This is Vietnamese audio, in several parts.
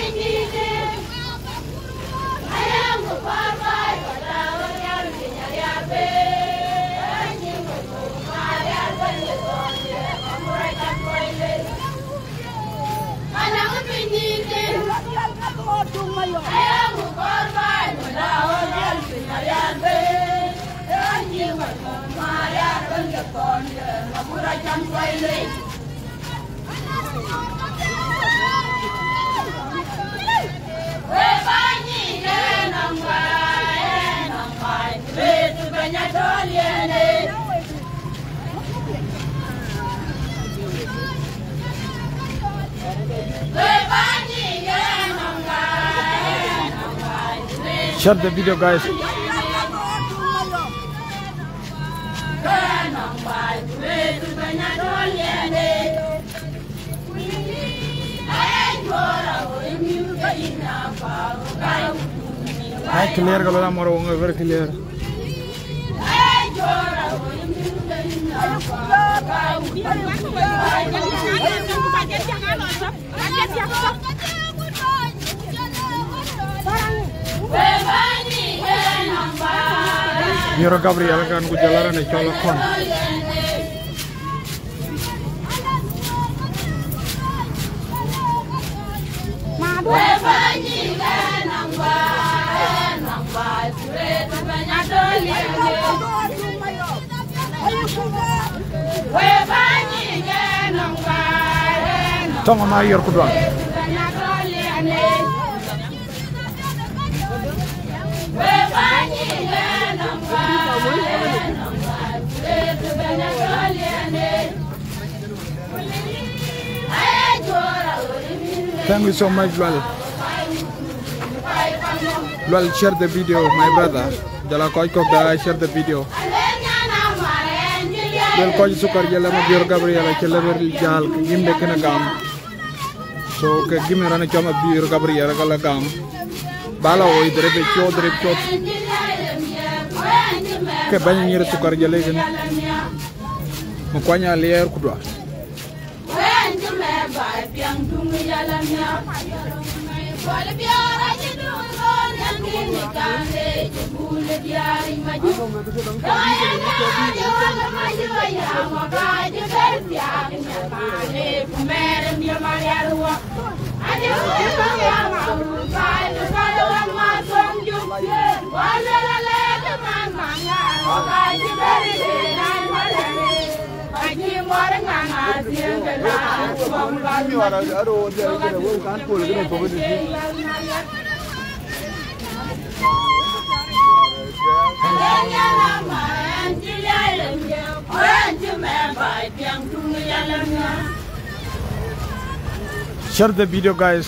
Share the video, guys. Hai clear kalau orang mau very clear. Biar Gabriel kan gujalaran di colokon. Tong mayor kedua. Thank you so much, Lal. Lal, share the video, my brother. Jala koi kok da share the video. Lal koi sukar jala mo biar Gabriel jala beri jal gim de kena gam. So ke gim rana chama biar Gabriel kala gam. Bala oi drep chot. Ke banyak nyere sukar jala kan. Mukwanya liar kudua. Share the video, guys.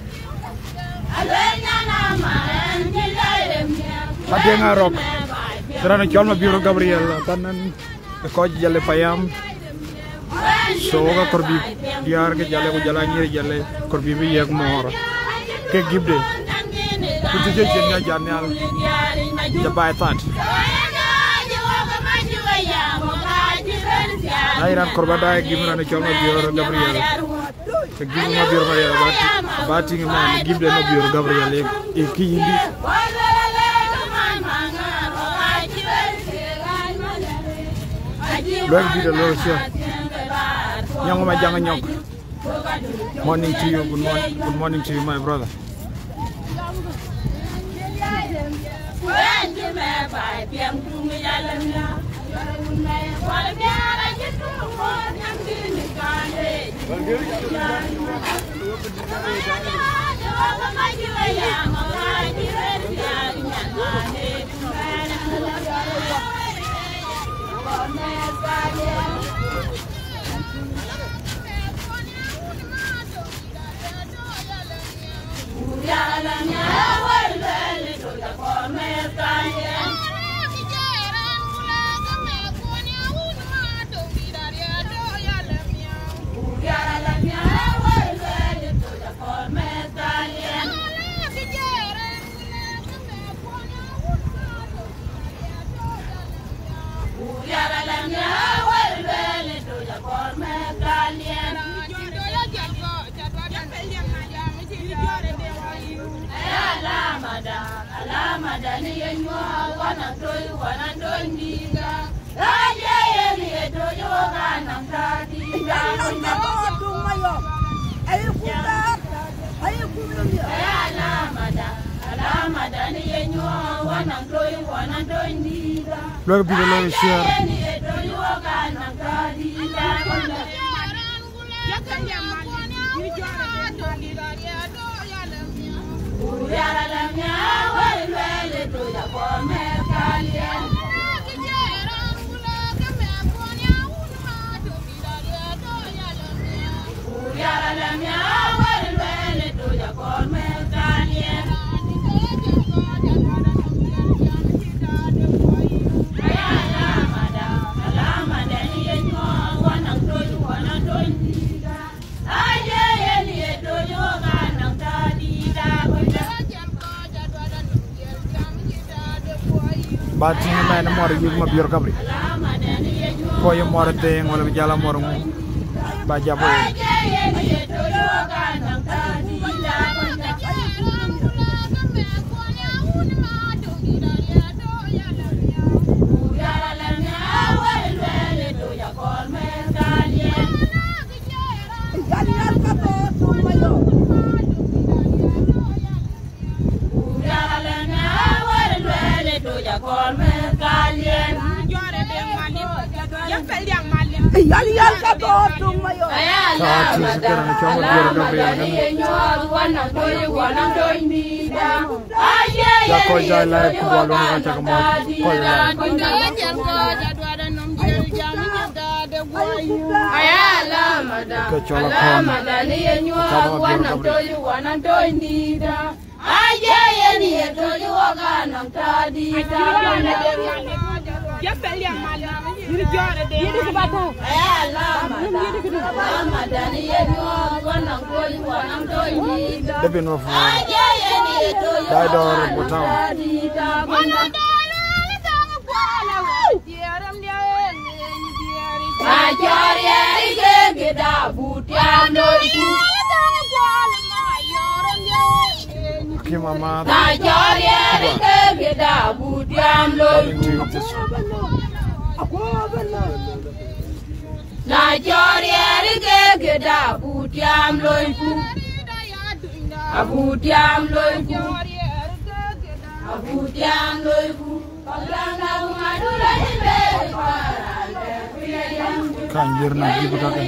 Ada ngarok. Terana cuma biar Gabriel kanan kau jalan payam. So ga korbi diar ke jale ko jalani jale korbi bi yak mor ke gibde kutu je jenga janal jabay tat ayran korba da gimra ne choma bior Gabriel ke gimma bior Maria bati man gibde no bior Gabriel e ki yindi lo video lo share yang ma jangan nyok. Morning to you, good morning to you, my brother. Lo que pide lo share. Bati ni main mor yug ma bior kabri ko yo mor te wala bi jala mor mu ba jabo Debin of Didor Botao. Kanjir na gitu kan.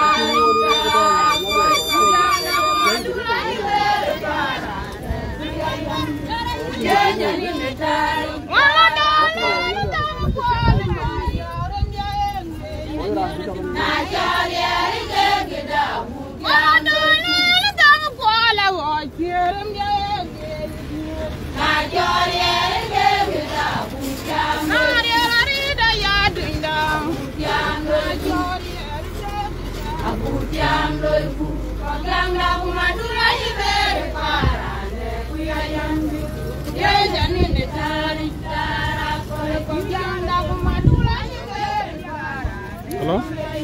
Halo?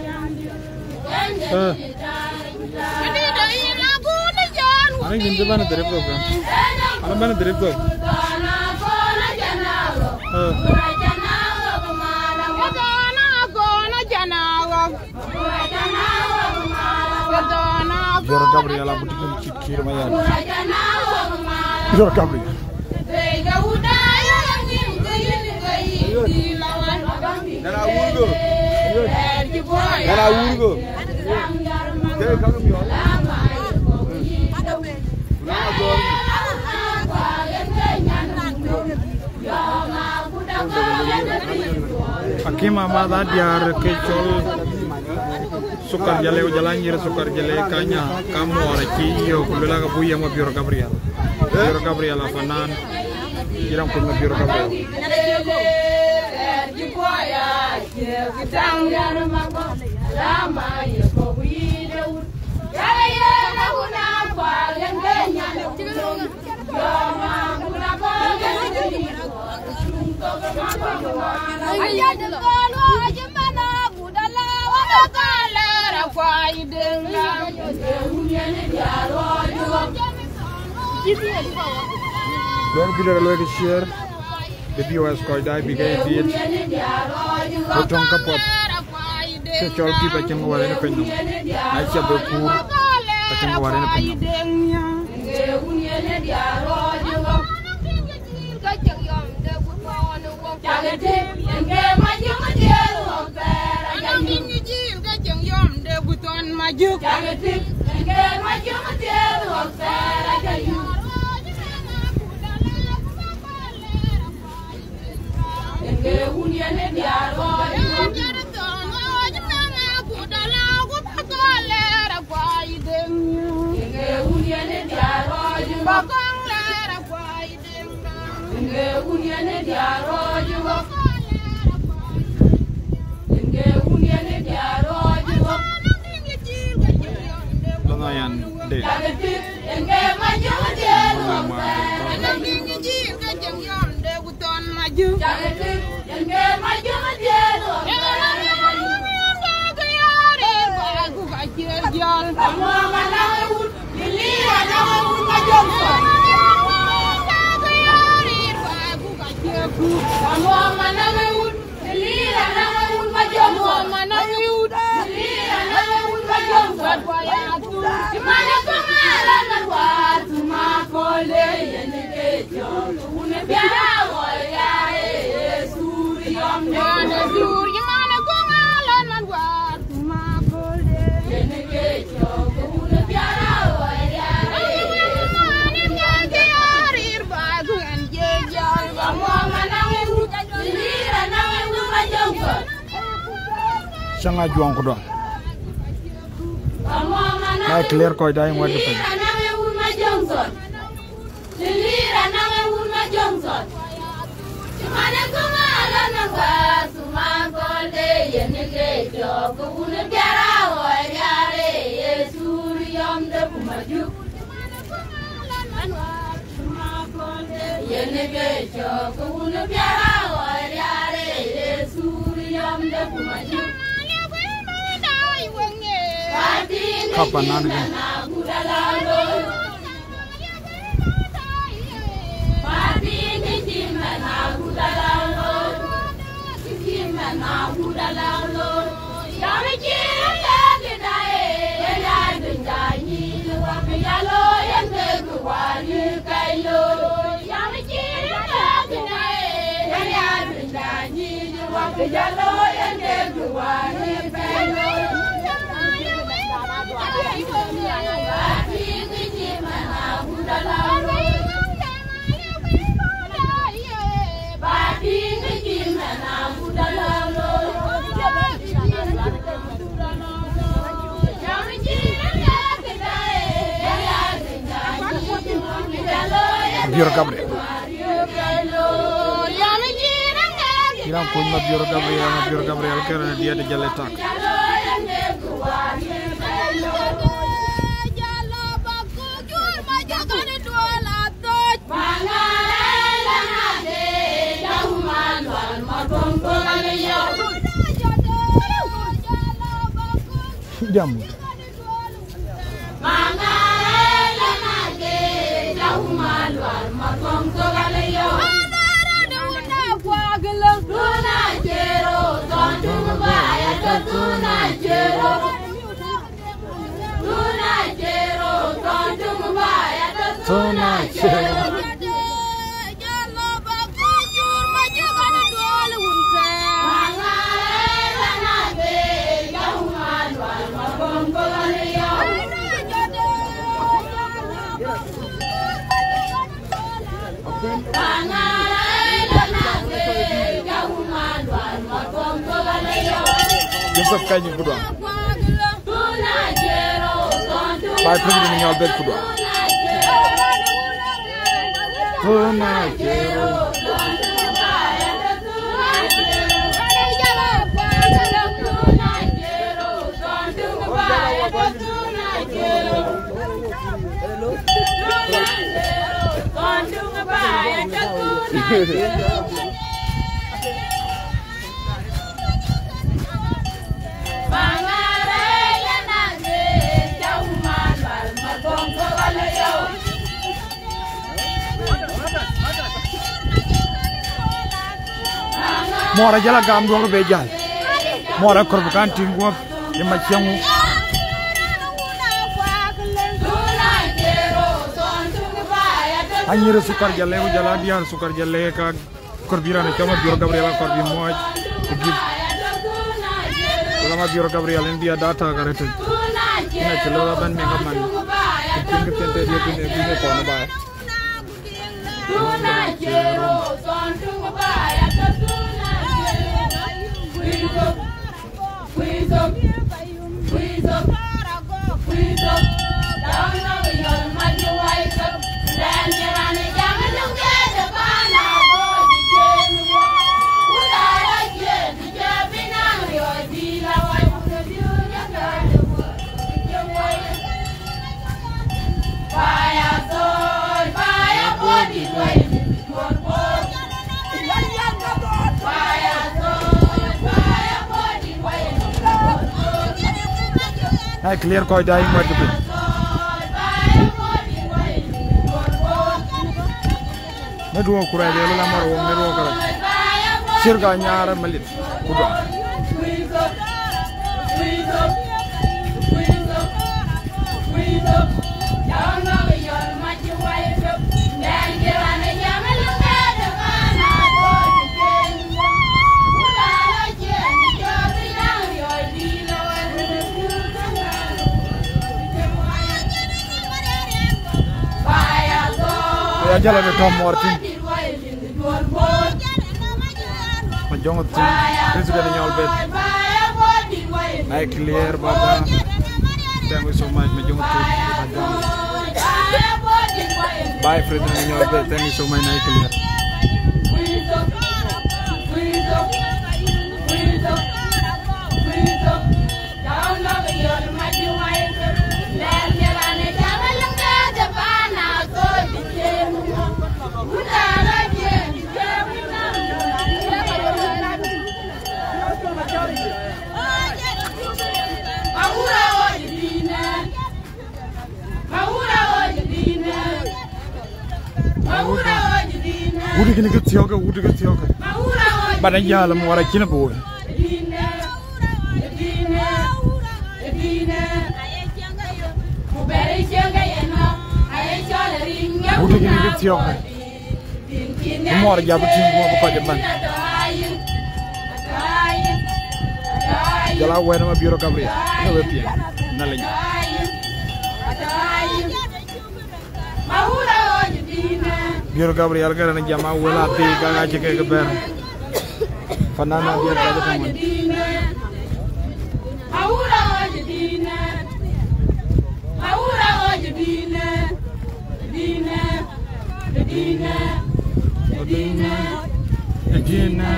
Ana ginte bana derep ko kan? Ana bana derep ko. Jor Gabriela butik ci kir ma yaal. Jor Gabriela. Dara wurgo. Dara wurgo. Dey kangam yo. Hakim Ahmad Adiar kecol sukar jale ko jalanjir sukar jale kanya kamu ora ci yo ko la ga buya ma Jor Gabriela. Jor Gabriela fanan jiram ko ma Jor Gabriela. Don't be the share. The viewers called die begin the Botong kapot. The child keep a king over in a penny. I shall be cool. A king over in a penny. Sanga juang ko doon. May clear ko dahil mo ito pa. Kapan nanti? Biar Gabriel. Kira punya Biar Gabriel karena dia ada jaletak. Jamu. Yusuf kayaknya kedua. Pak Putri meninggal bed kedua. mora jala gam do be jal mora korbu kan tingo e machengu anyira sukar jalle ko jala diar sukar jalle ka korbira ne chama Biro Gabriel korbi moj gib lama Biro Gabriel india data karete ina chelo ban me ngam man tinga tente dia bine kono ba I clear koi dying what to be. Meduo kurai de la maro meduo kara. Sirga nyara malit. Kudwa. Jala de Tom Martin majong tu is getting all bed I clear baba thank you so much majong tu bye friend in your bed thank you so much I clear Udi kini ketiok, udi ketiok. Badan jalan muara kina boy. Udi kini ketiok. Muara jabut tinggu apa kajaban. Jalan wena ma Biro Gabriel. Nawe pian, nalanya. Biro Gabriel karena jama wala ti kanga cike ke ber fanana biar kada teman aura ojdina dina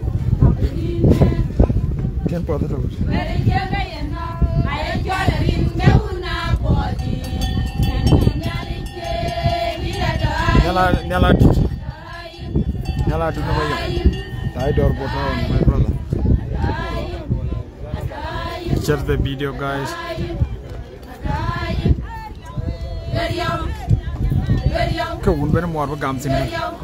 kan pode terus Nyala tu nama yang tai door botol my brother. Share the video guys. Kau pun benar muar bergam sini.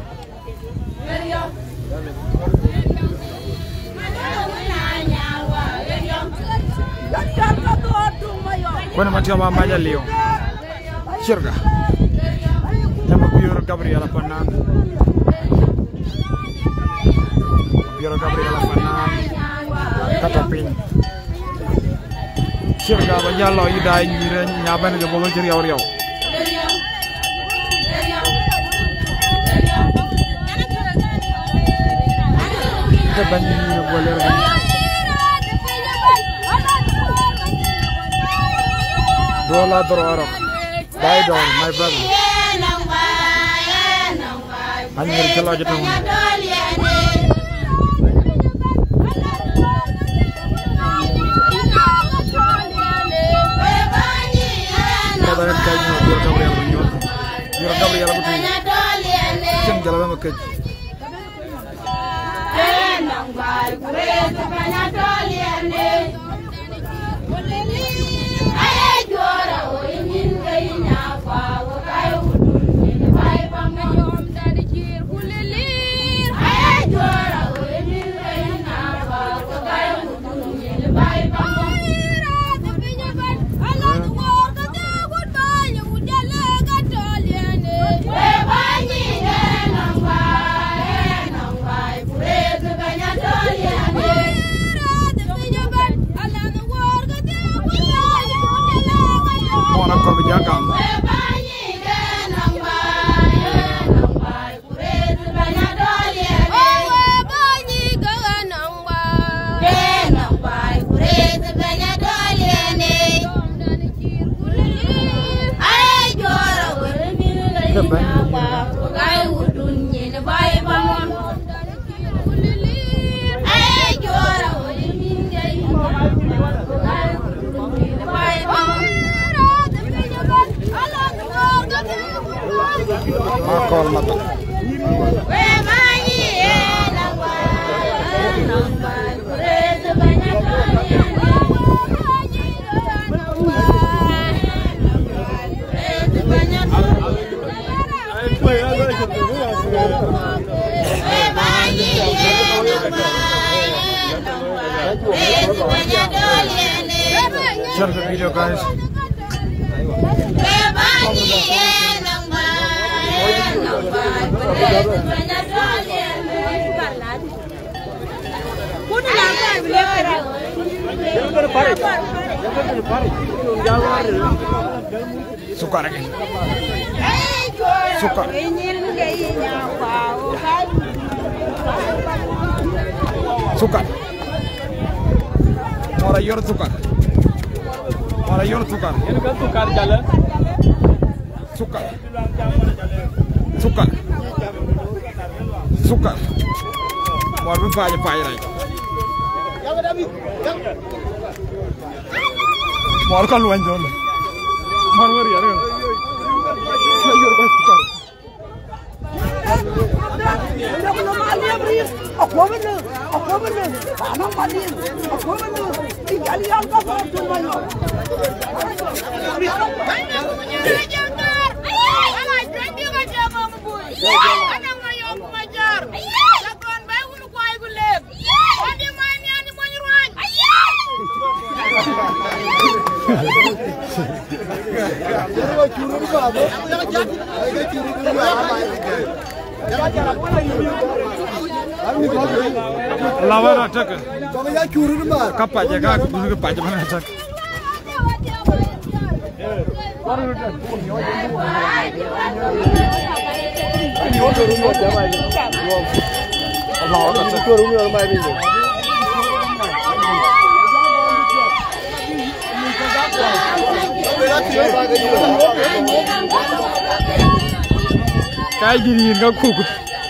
Kau nama dia mama aja Leo. Share ga. Nama Biro Gabriel Panan. Biro Gabriel Panan. Katapin. Sirga banyak lo idai nyiren nyaban ke bawah ceri awal yau. Kita banyak ni boleh. Dola terorok. Die down, my brother. Hanya kerja aja tu. Kita nak kaji Biro Gabriel menyuat. Biro Gabriel apa tu? Jam jalan makan. ben makol mata share the video, guys. Sukar lagi. Sukar. Sukar. Orang yor sukar. Orang yor sukar. Ini kan sukar jalan. Sukar. Sukar. Sukar. Mau berapa lagi? Mau kan luan jol. Mau beri ya. Yor pas sukar. Aku bener. Anak paling. Aku bener. Tinggal yang kau cuma yo. Lawan attack. Kapan jaga guna pajak mana attack. Kayak gini nggak kuku.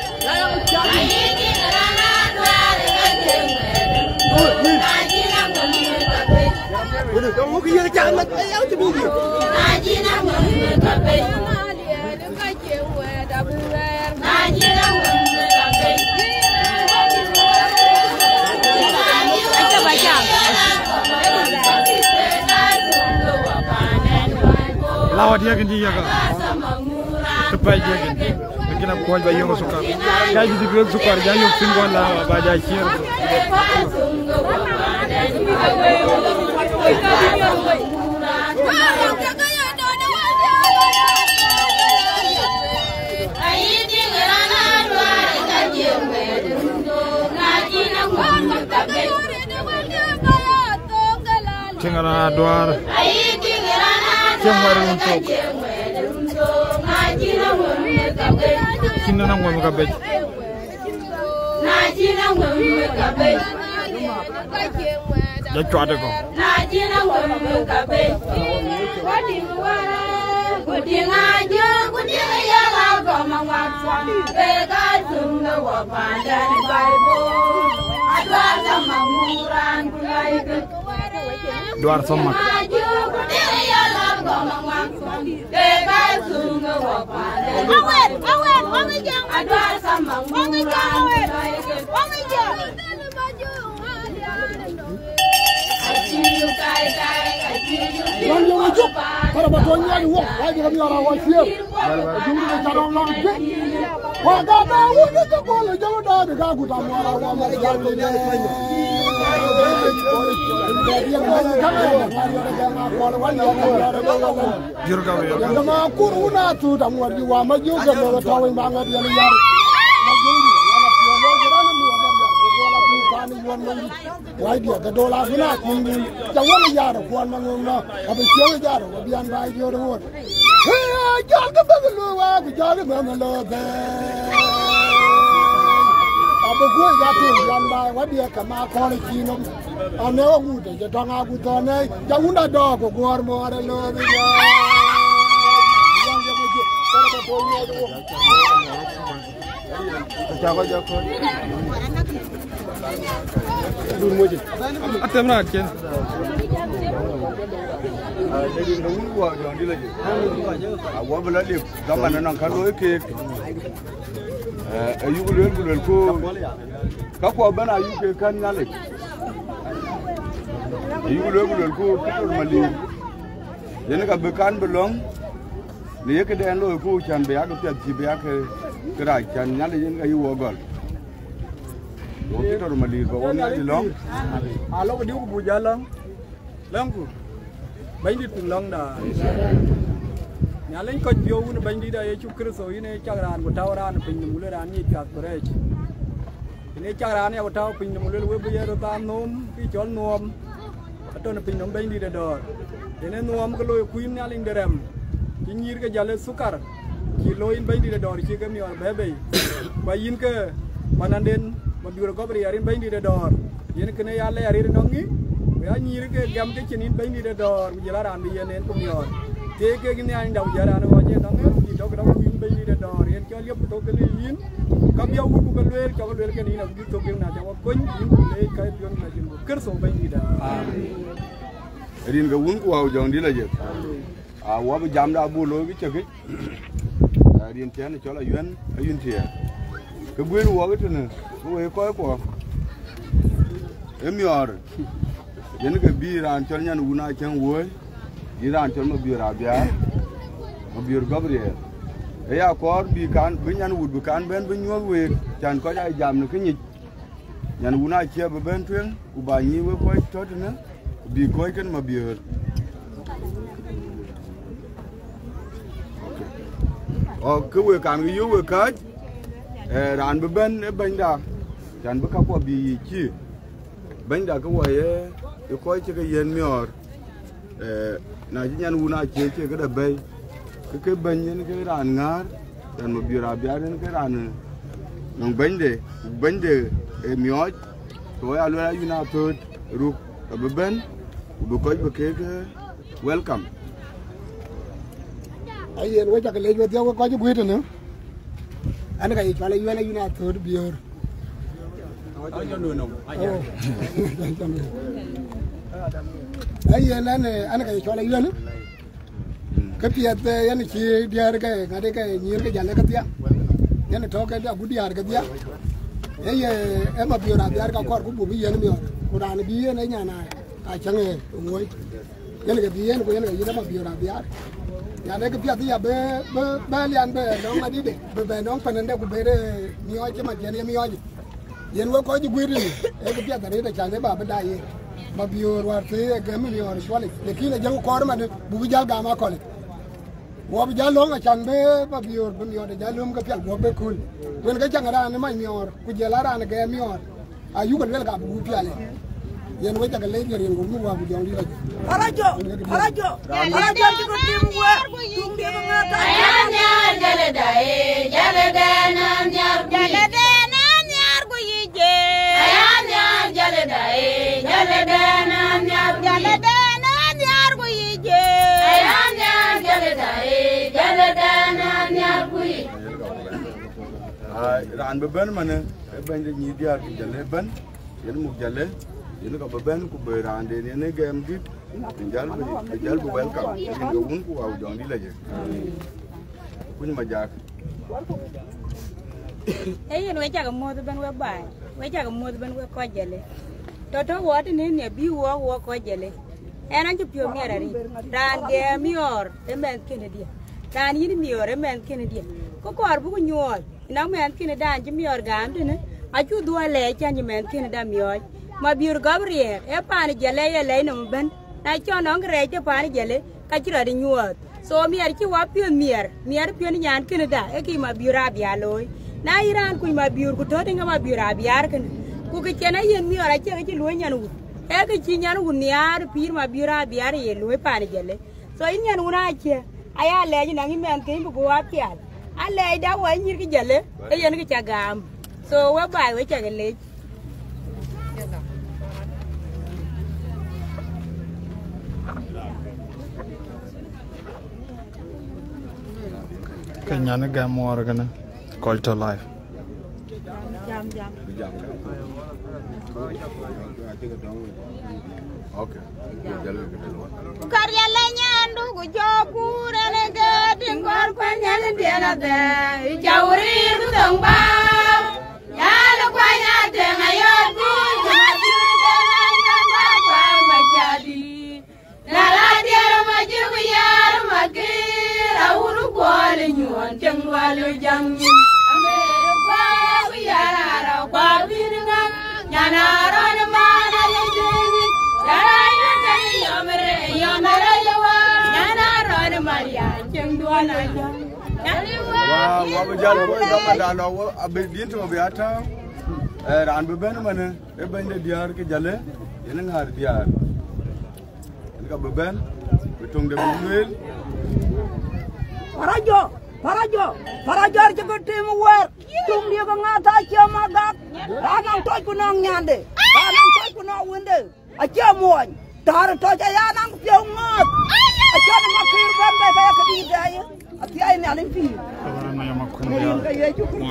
Kamu kira jangan ayam tu budi. Lawa dia kan dia kan. Tepat dia kan. Mungkin aku kuat bayar orang sukar. Kayak gitu biar sukar jangan pingguan lah baca share. Cengara doar, cengara untuk, kini nang mau kabej. Jatuh ada kok. Duar somak. Para batonya ni wong, wajib kami orang wajib. Jumlah cara orang lagi. Wadah tahu kita boleh jangan dah dekat aku tamu orang orang jalan ni. Jurga we. Jangan aku runa tu tamu orang wama juga kalau tahu yang bangat yang liar. Why dia ke dolar guna tinggi jangan jar kuan mangna apa siang jar bian bai dia orang hei jar ke baglu wa jar ke mangna be apa gua jatuh bian bai wa dia ke ma kon kino ane aku de jatang aku tone jangan dah do ko gor mo ada lo dia yang dia muju Atem na chen. Jadi nunggu gua jangan di lagi. Gua beli zaman nang kalau ke. Ayu gulel ko. Kakwa bana ayu ke kan nyale. Ayu gulel ko kitor mali. Jadi ka bekan belong. Ni ke den lo ko chan be ya ko pet ji be ya ke kra chan nyale yin ayu wogol. Kitor mali ko wona di long. Alo ko diu bu jalang. Langku. Bánh đi từng lòng đã nhà lên coi biểu nó bánh đi đây chụp cái số này chắc là một tàu ra bình mũi ra như chặt bờ này chắc là này một tàu bình mũi lên bây giờ ta nôm cái chón nôm tôi là bình nôm bánh đi đây đó thế nên nôm cái lối queen nhà lên đệm cái nhir cái giờ lên sukar cái lối bánh đi đây đó chỉ cái miếng bé bé và in cái panan den mà biểu có beri arin bánh đi đây đó ini cái này alle arin nongi ya nyir ke gam ke chinin bang di dor jalaran di yen ko mior te ke gini an daw jaran ko je nang di dog daw win bang di dor yen ko liep to ke yin kam yaw bu ko ler ko ler ke ni na di to ke na jaw ko ni le kai pion na jin ker so bang di da rin ga wun ko aw jong di la je wa bu jam da bu lo gi che gi rin chen cho la yuen ayun tie ke bu wo ga tene ko ko emior yen ke bi ran chol nyan una chen wo iran chol ma bi rabia ma bi gabriel e ya kor bi kan bi nyan wud bi kan ben bi nyol we chan ko ja jam ne kinyi nyan una che be ben twen u ba nyi we ko tot ne bi ko ken ma bi o ke we kan yu we ka ran be ben e ben da chan bi ka ko bi chi ben da ko ye cái coi chơi cái yên mior, này chỉ nhận una chơi chơi cái đợt bay, cái bên những cái đàn ngár, đàn một biểu ra bia đến cái đàn nông bánh để mior, rồi alo là una third, ruk, cái bên, coi cái welcome. Ai yên với chắc cái lấy video có cái buổi nữa, anh cái cho lấy una third beer. Ai cho nuôi nồng. Ai lên này anh cái cho lấy luôn cái tiệt anh chỉ đi ra cái nhiều cái giờ cái tiệt anh thọ cái đó bút đi ra cái tiệt ấy em mà biểu ra cái con cũng bù bây giờ nó biểu cô đàn nó bia này nhà này ai chẳng nghe ngồi anh cái bia nó cái gì đó mà biểu ra bia nhà này cái tiệt thì bé liền bé nó mà đi bé nó phần này cũng bé đấy nhiều chứ mà chuyện nhiều gì yên với có gì quý đi cái tiệt này là chẳng thấy bà bên đây mà biểu ra thế cái mình biểu xóa đi để khi là dân có mà bù bây giờ gà mà cònว่าไปย้ายลงอาจารย์เบ้ป้าบิวป้าบิวเดี๋ยวย้ายลงก็เพียงหัวเบ้คุณเว้นก็จังอะไรนี่ไม่มีอร์กูเจริญอะไรแกมีอร์อายุกันเวลากับกูเพียงเลยยันไว้จากกันเลยเรียนกูไม่ว่ากูยังดีเลยอะไรจ้ะที่กูทีมกูทุ่งเดียวกันตายยันเดนันยากูยีเจยันเดนันยากูยีเจ ran beben mana ben ni dia jale ben yen mu jale yen ko beben ku be ran de ne game dit jal bu welcome yen go un ku aw jong di la je ku ni ma jak yen we jak mo ben we bai we jak mo ben we ko jale to wo ti ne bi wo ko jale en an ju pio mi ara ri ran ge mi or e men kene dia ran yin mi or e men kene dia ko kor bu nyol na men kene dan ji mi or gam ne a ju do le chan ji men kene da mi or ma biur gabriel e pan jale ye le no ben na cho no ngre je pan jale ka ji ra di nyol so mi ar ji wa pio mi ar pio ni nyan kene da e ki ma biura bia loy na iran ku ma biur ku to de ma biura bia kene ku ke chena yen mi or a che ji lo nyan wu e ke chi nyan wu niar pir ma biura bia ye lo pan jale so in nyan una che aya le ji na ngi men ke bu wa pial ale da wa nyir ki jale e yen ki chagam so wa bai we chagale Kenyane gamor kana culture life. Okay. Karya lenyandu gujoku renega tinggal kwanyane tianade jauri kudongba yalu kwanyate ngayoku jamajuru denanya kwa majadi lala tiara majuku yar makira uru kwale nyuan jangwalu jangi amere kwa yara kwa biringa nyanara mana yejeni Wa bejal ko dama dano abedin to beata ran beben mane e bende diar ke jale yen ngar diar ka beben betung de buel Parajo juga tim war tung dia ka ngata cha magak ranang toy kunang nyande ranang toy kunang wende acha moy tar toy ya nang piong ngot acha na makir ban ba ya kadi daya ati ay ni alin pi Karena yang makun dia.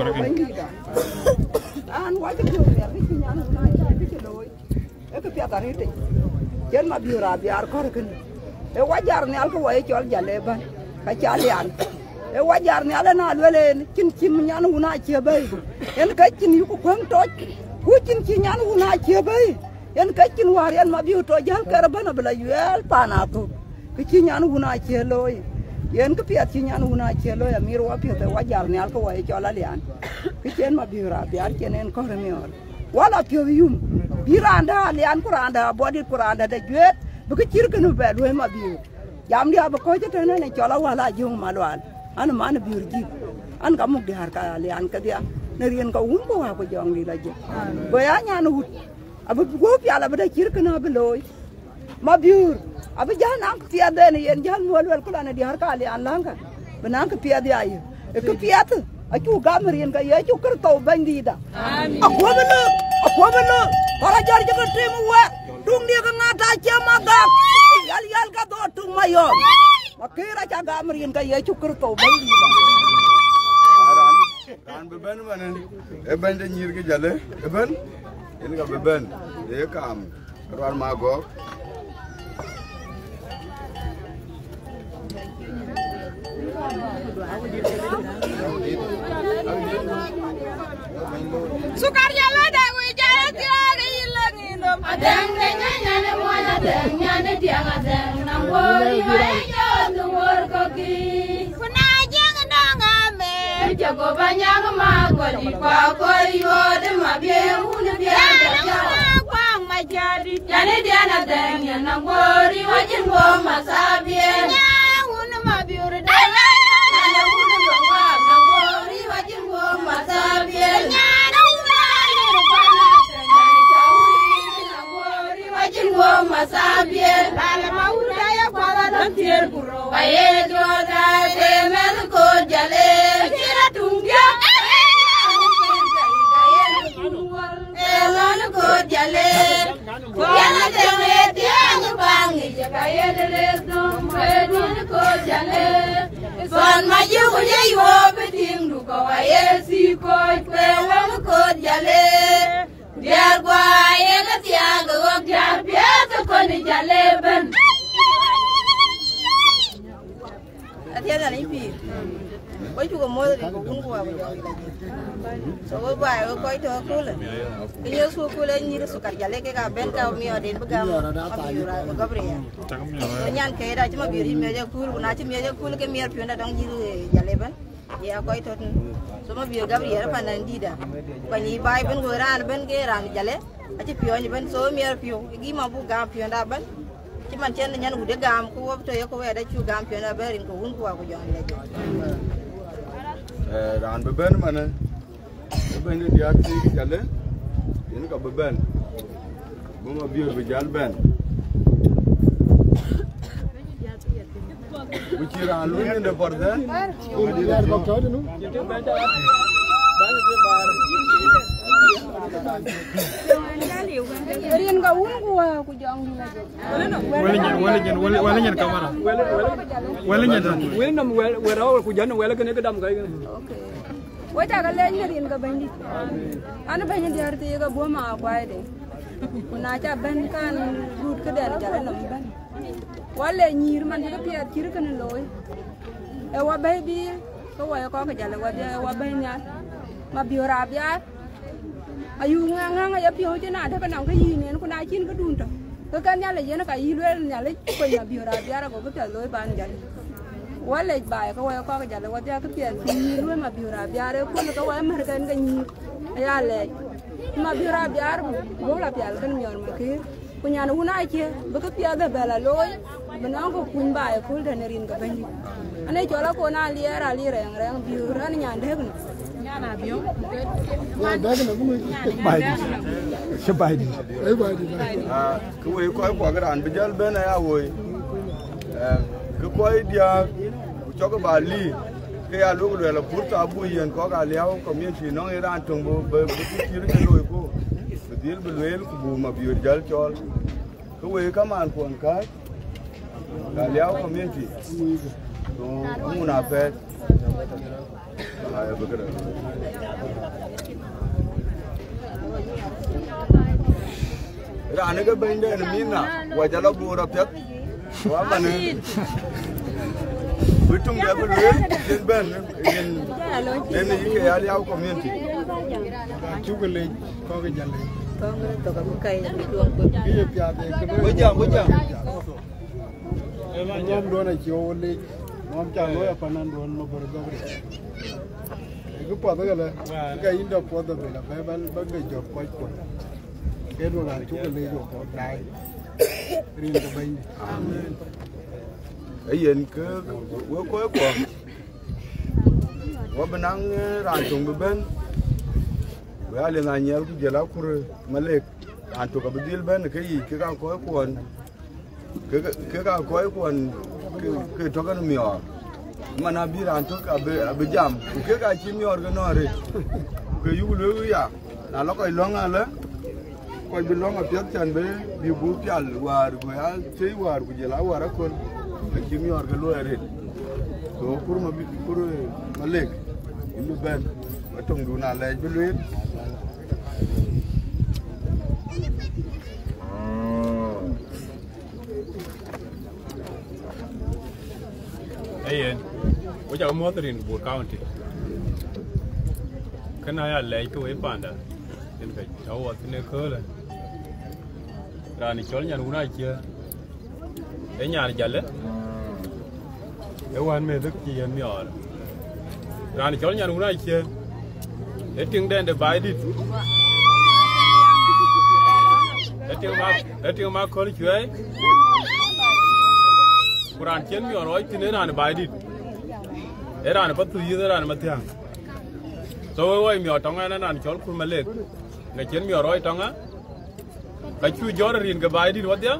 an wa ke yo ya ri nyan na ya ke loy e ke pia tari te yen ma biura biar kor ken e wajar ni al ko way chol jale ban ka cha lian e wajar ni ala na lwele chin nyan una che bay en ka chin yu ko kwang to ku chin nyan una che bay en ka chin war en ma biu to jal kar bana bla yel pana to ke chin nyan una che loy yen ka pia chin nyan una che loy amir wa pia te wajar ni al ko way chola lian ke chen ma biura biar chen en ko mi or wala pio yum biranda lian kuranda bodi kuranda de juet bu ke chir kenu be lo ma biu jam dia ba ko te ne chola wala jung malwal an mana biur ji an kamu di harka lian ke dia nerian ka ko wa ko jong li la je go ya nya no abu go pi ala bada kir kana beloy ma biur abu jan am tia de ne yen jan wal wal kula ne di harka lian langa benang ke pia dia ayo e ke pia tu aku gamrian ka ya cu ker to bandi da amin aku belu para jar je ke tim wa tung dia ka ngata cha magak yal ka do tung mayom makira cha gamrian ka ya cu ker to bandi da ran beben mane e bende nyir ke jale e ben en ga beben e kam ran mago Sukarya lada wijaya tiari langindom adang nenya ne moya adang nyane tiang adang nangori wajo nungor koki kunajang dongame jago banyak magoli pakori wode mabye unu biya kwang majari jane diana adang nangori wajin bo masabye unu mabiur dala unu bangwa nangori wajin bo masabye masabye la maura ya para dantier kuro waye joda de men ko jale kira tungya elan ko jale yana de meti ang bangi jakaye de resto edun ko jale son mayu ye yo beting du ko waye si ko elan ko jale biar gua ye ketiang gua biar biar tukon di jaleban. Atiada ni pi. Kau juga mau dari kau pun gua berjauh lagi. So gua kau itu aku le. Kini suku le ni suka jale ke kaben kau mi ada begam abiura begabri ya. Kenyan kira cuma biari mi aja kul, naci mi aja kul ke mi arpiunda dong jiru jaleban. Ya kau itu semua biar gabri ya panen dida. Pani bai ben goran ben ke ran jale. Aci pion ben so mier pio gi mampu gam pion da ban ci man ten nyan ude gam ko wobto yo ko weda ci gam pion da berin ko wun ko ko jon lejo ran beben mane ben dia ti jale yen ka beben bu ma biur be jal ben bu ci ran lu ne de porden ko di Rian ka un ku jong wala nyen kamera wala nyen dan Wele nam wele ku jan wele kene ke dam kai. Wa ta ga len rian ka bandi ana banya diar ti ga bo ma kwai de kuna ta ban kan rut ka der jala nam ban wala nyir man ga piat kir kan loy e wa baby ko wa ko ka jala wa bay nya ma biora bia ayu nga ya pio je na da ka nam ka yi ne kuna chin ka dun to ka kan nya le je na ka yi le nya le ko nya biora bia ra ko ka ta loy ban jala wala ba ko wa ko ka jala wa ja ka piat yi lo ma biora bia re ko ka wa mar kan ga nyi ya le ma biora bia bo la pial kan nyor ma ke punya na una ke ba ka piat da bala loy bana ko kun ba ko da ne rin ka bandi ane chola ko na liera lire rang biora ni nya de ko na bio Ya da ga mu bai se bai di ai ba di Ku we ko ko ga ran bijal ben ya woy. Ku ko dia ku cho ba li ke ya lu le la pur ta bu yen ko ga liao community no ran tung bo be ti ri lo ko. Be dil be le ku bu ma bi jal chol. Ku we ka man kon ka ga liao community. So mu na pe. Ay be ga. Rane ga bende na mina wajala bura pet wa bane bitum da bulu den ben en yike yali au community chugale ko ga jalle to ka bu kai ye pya de ko boja mom do na ci o le mom cha lo ya panan do no bor gabri ko pa da la ga inda po da la ba ga job ko ke do la chu le yo ko dai rin da bai amen ayen ke wo ko wa benang ran tung ben wa le na nyel ku jela kur malek an to ka bidil ben ke yi ke ga ko ke ga ko ke to kan mi o mana bi ran to ka be jam ke ga chi mi or ga no re ke yu lu ya na lo ko lo nga le ko bi lo nga pyat chan be bi bu pyal war go ya sei war ku jela war ko ke mi or ga lo re to pour ma bi pour malek ilu ben atong du na le bi lu ayen o ja mo trin bu county kana ya le ko e panda en ka tawo tine ko la rani chol nyan una che e nyan jalle e wan me duk chi en mi or rani chol nyan una che e ting den de bai dit e ting ma ko chwe Quran chen mi oroi tine ran bai dit era na patu yi ran ma tiang so woi mi otonga na nan chol kur malek na chen mi oroi tonga ka chu jor rin ga bai dit wadia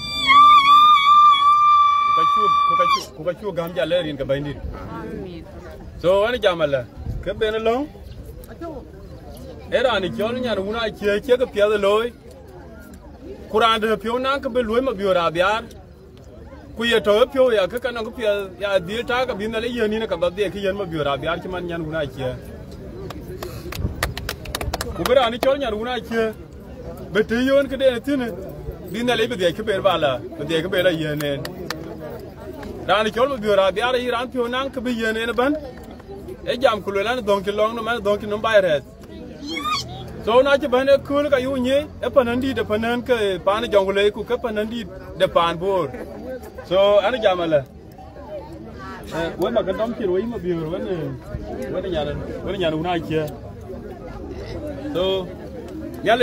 ka chu gam ja le rin ga bai dit so ani jamala ke ben long era ni chol nya una che ga pya de loy Quran de pyo nan ka be loy ma bi ora biar ku ye to pyo ya ka kana ku pya ya dil ta ka bin le yeni na ka ba de ki yen ma biora bi ar ki man nyan guna che ku bera ni chol nyan guna che be te yon ke de tine bin le be de ki be bala be de ki be la yenen ran ni chol ma biora bi ar iran pyo nan ka be yenen ban e jam ku le lan don ki long no man don ki no bay res so na ci ban e kul ka yu nye e panandi de panan ke pan jongule ku ka panandi de pan bor so ana jamala we ma kan dom kiro ma biur we nyana una che so nyale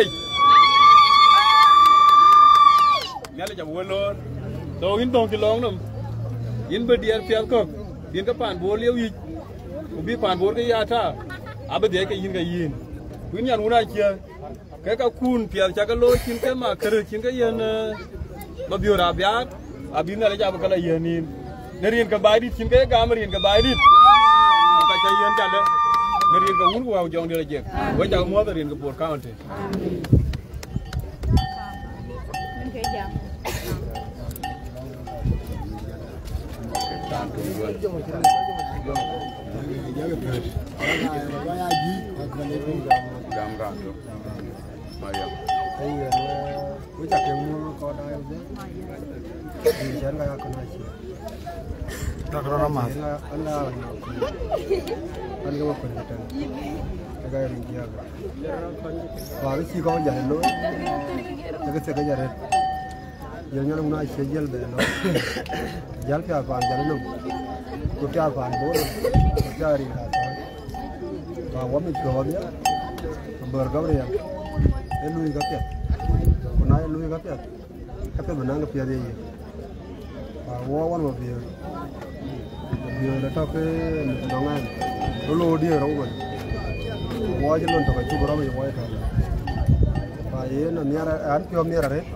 jam wolor so in dong ki long num in be dier pian ko in ka pan bor lew yi u bi pan bor ke ya ta abe de ke yin ga yin kun nyana una che ke ka kun pian cha ka lo kin ke ma kere kin ka yen ma biur abiat abina le jab kala yenin nerin ka baidi kin ke gamrin ka baidi ka chayen jale Nerin ka un wa jong de je. Wa ja mo da rin ka por county. Mình kể chào. Tak ramah. Jangan guna sejel beno, jal pihak pan jalan kutia pan bol, cari rasa. Bawa mikro dia, bergaul ya, elu ikat ya, kena elu ikat ya, kata benang ke pihak dia. Bawa wan mobil, dia letak ke dongan, dulu dia rawan, bawa jalan tak cukup ramai bawa itu. Bayi na miara, pihak miara re.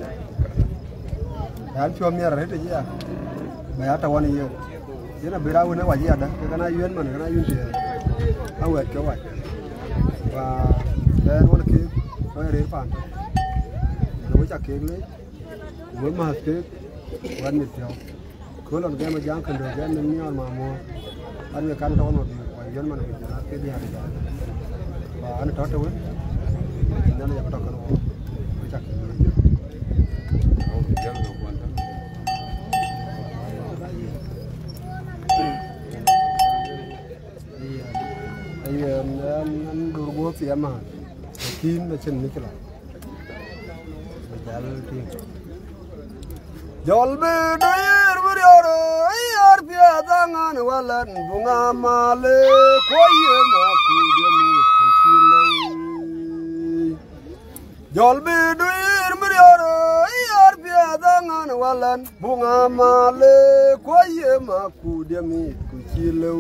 An pio miara rete ya ba ta wani yo yana bira wona waji ada kana yuen man kana yun te awet ko wa ba ben wona ke ko re pan no cha ke le wo ma ke wan ni tyo ko lon ga ma jang kan do ga men ni ma mo an me kan to no bi wa yuen man ke na ke di ha ba an to to we nan ya to kan wo cha ke anh đồ bố phía mà kim là chân mấy cái này jol be doyer burioro ayar pia dangan walan bunga male koye ma kudemi kusile jol be doyer burioro ayar pia dangan walan bunga male koye ma kudemi kusile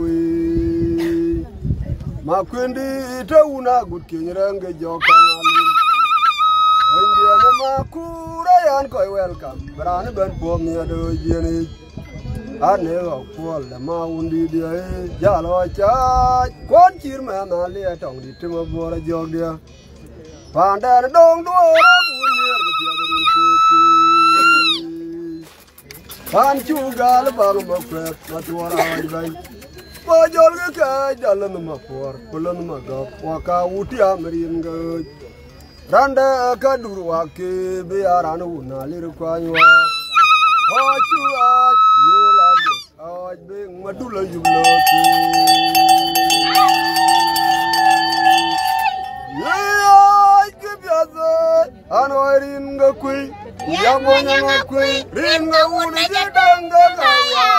Makundi tauna good kinrange jokanali. Indiana makura yan koi welcome. Brana ben pom ya do jeni. Ane go pol la maundi dia jalo cha. Kon chir ma na le tong di timo bora jog dia. Panda dong do bunyer ke dia dun suki. Pan chugal bang makwet matwara ai bai. Pajol ke jalan nama por, pulau nama gap, waka uti amerin ke, randa ke durwa ke biaran unalir kuanywa, acu yulage, aj beng madula yulake, aj ke biasa, anoirin ke kui, yamonya ke kui, ringa uni jedang ke kaya.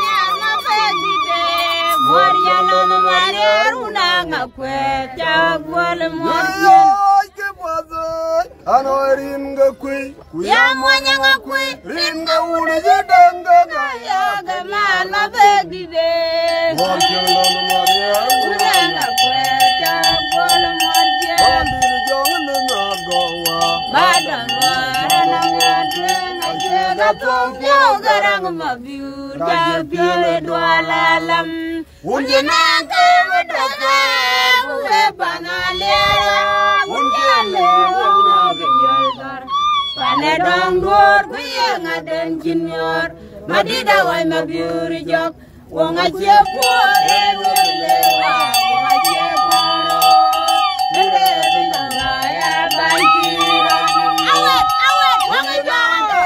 Mariana Mariaruna ngakwe chagwal Mariana ke paza anorin ngakwe yamonya ngakwe ringa uni jedanga ya gamala begide Mariana Mariaruna ngakwe chagwal Mariana Andir jongan nagawa badan warana ngakwe ngajega tongyo garang mabiu jagwal dwalalam Unjenake wedaka uwe panale unjale wonoge yolgar panedong dor kuye ngaden jinyor madida wai mabiuri jok wonga chepo ewelewa wonga chepo nende bilanga ya bankira awet wonga jonga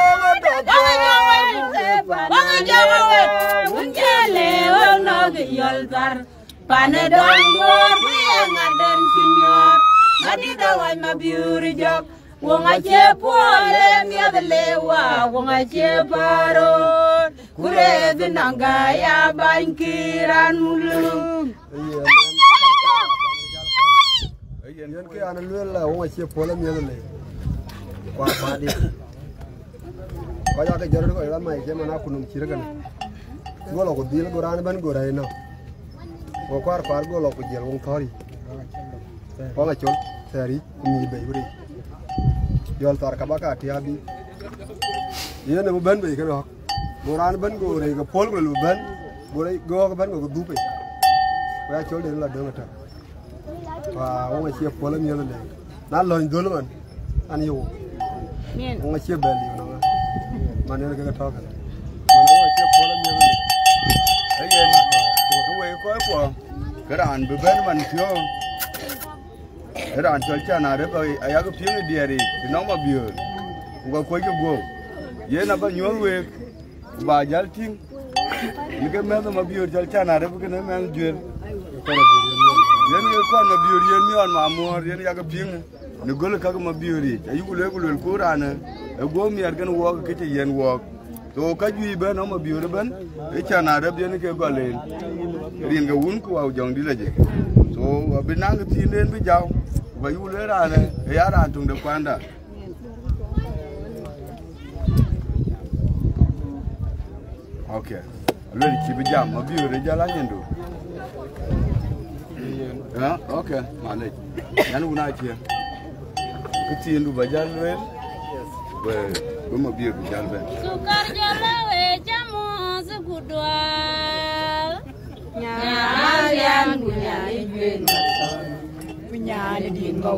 unjale wonoge yolgar panedong dor kuye ngaden jinyor madida wai mabiuri jok wonga chepo ewelewa wonga cheparo kure binanga ya bankiran mulung Yan ke ana luela wonga chepo la miele kwa padi Kaya ke jaru ko ila mai ke mana kunum chirgan golo ko dil goran ban gorai na ko kwar golo ko jel wong thori ko nga chol sari mi be buri yol tar ka baka ti abi yene mo ban be ke no goran ban gore ko pol ko lu ban gore go ko ban ko dupe ko chol de la do ngata và ông ấy chia phố là nhiều rồi đã lời đôi luôn ăn nhiều ông ấy chia bền nhiều nó mà nên cái thao cái mà ông ấy chia phố là nhiều rồi ấy giờ cái quay coi của cái đàn bữa bên mình thiếu cái đàn chơi cha nào đấy rồi ai cái phiếu này đi thì nó mà biểu qua quay cái buồn vậy là bao nhiêu người bà giáo tin những cái mấy mà biểu chơi cha nào đấy cái nó mang duyên Yen ke kon ma biur yen mi on ma mor yen ya ga ping ne gol ka ma biuri ayu ko le ko rana e go mi ar gan wo ke te yen wo to ka ju be no ma biur ben e chana rab yen ke go le rin ga un ko aw jong di la je so bi nang ti len bi jaw ba yu le rana e ya ran tung de kwanda okay le ki bi jam ma biur jala nyendo ya okay malai yan una ce kuti ndu bajal wel we ma biir bi jal ben sukar jalawe jamu zugudwal nyalian punya ijin punya din bau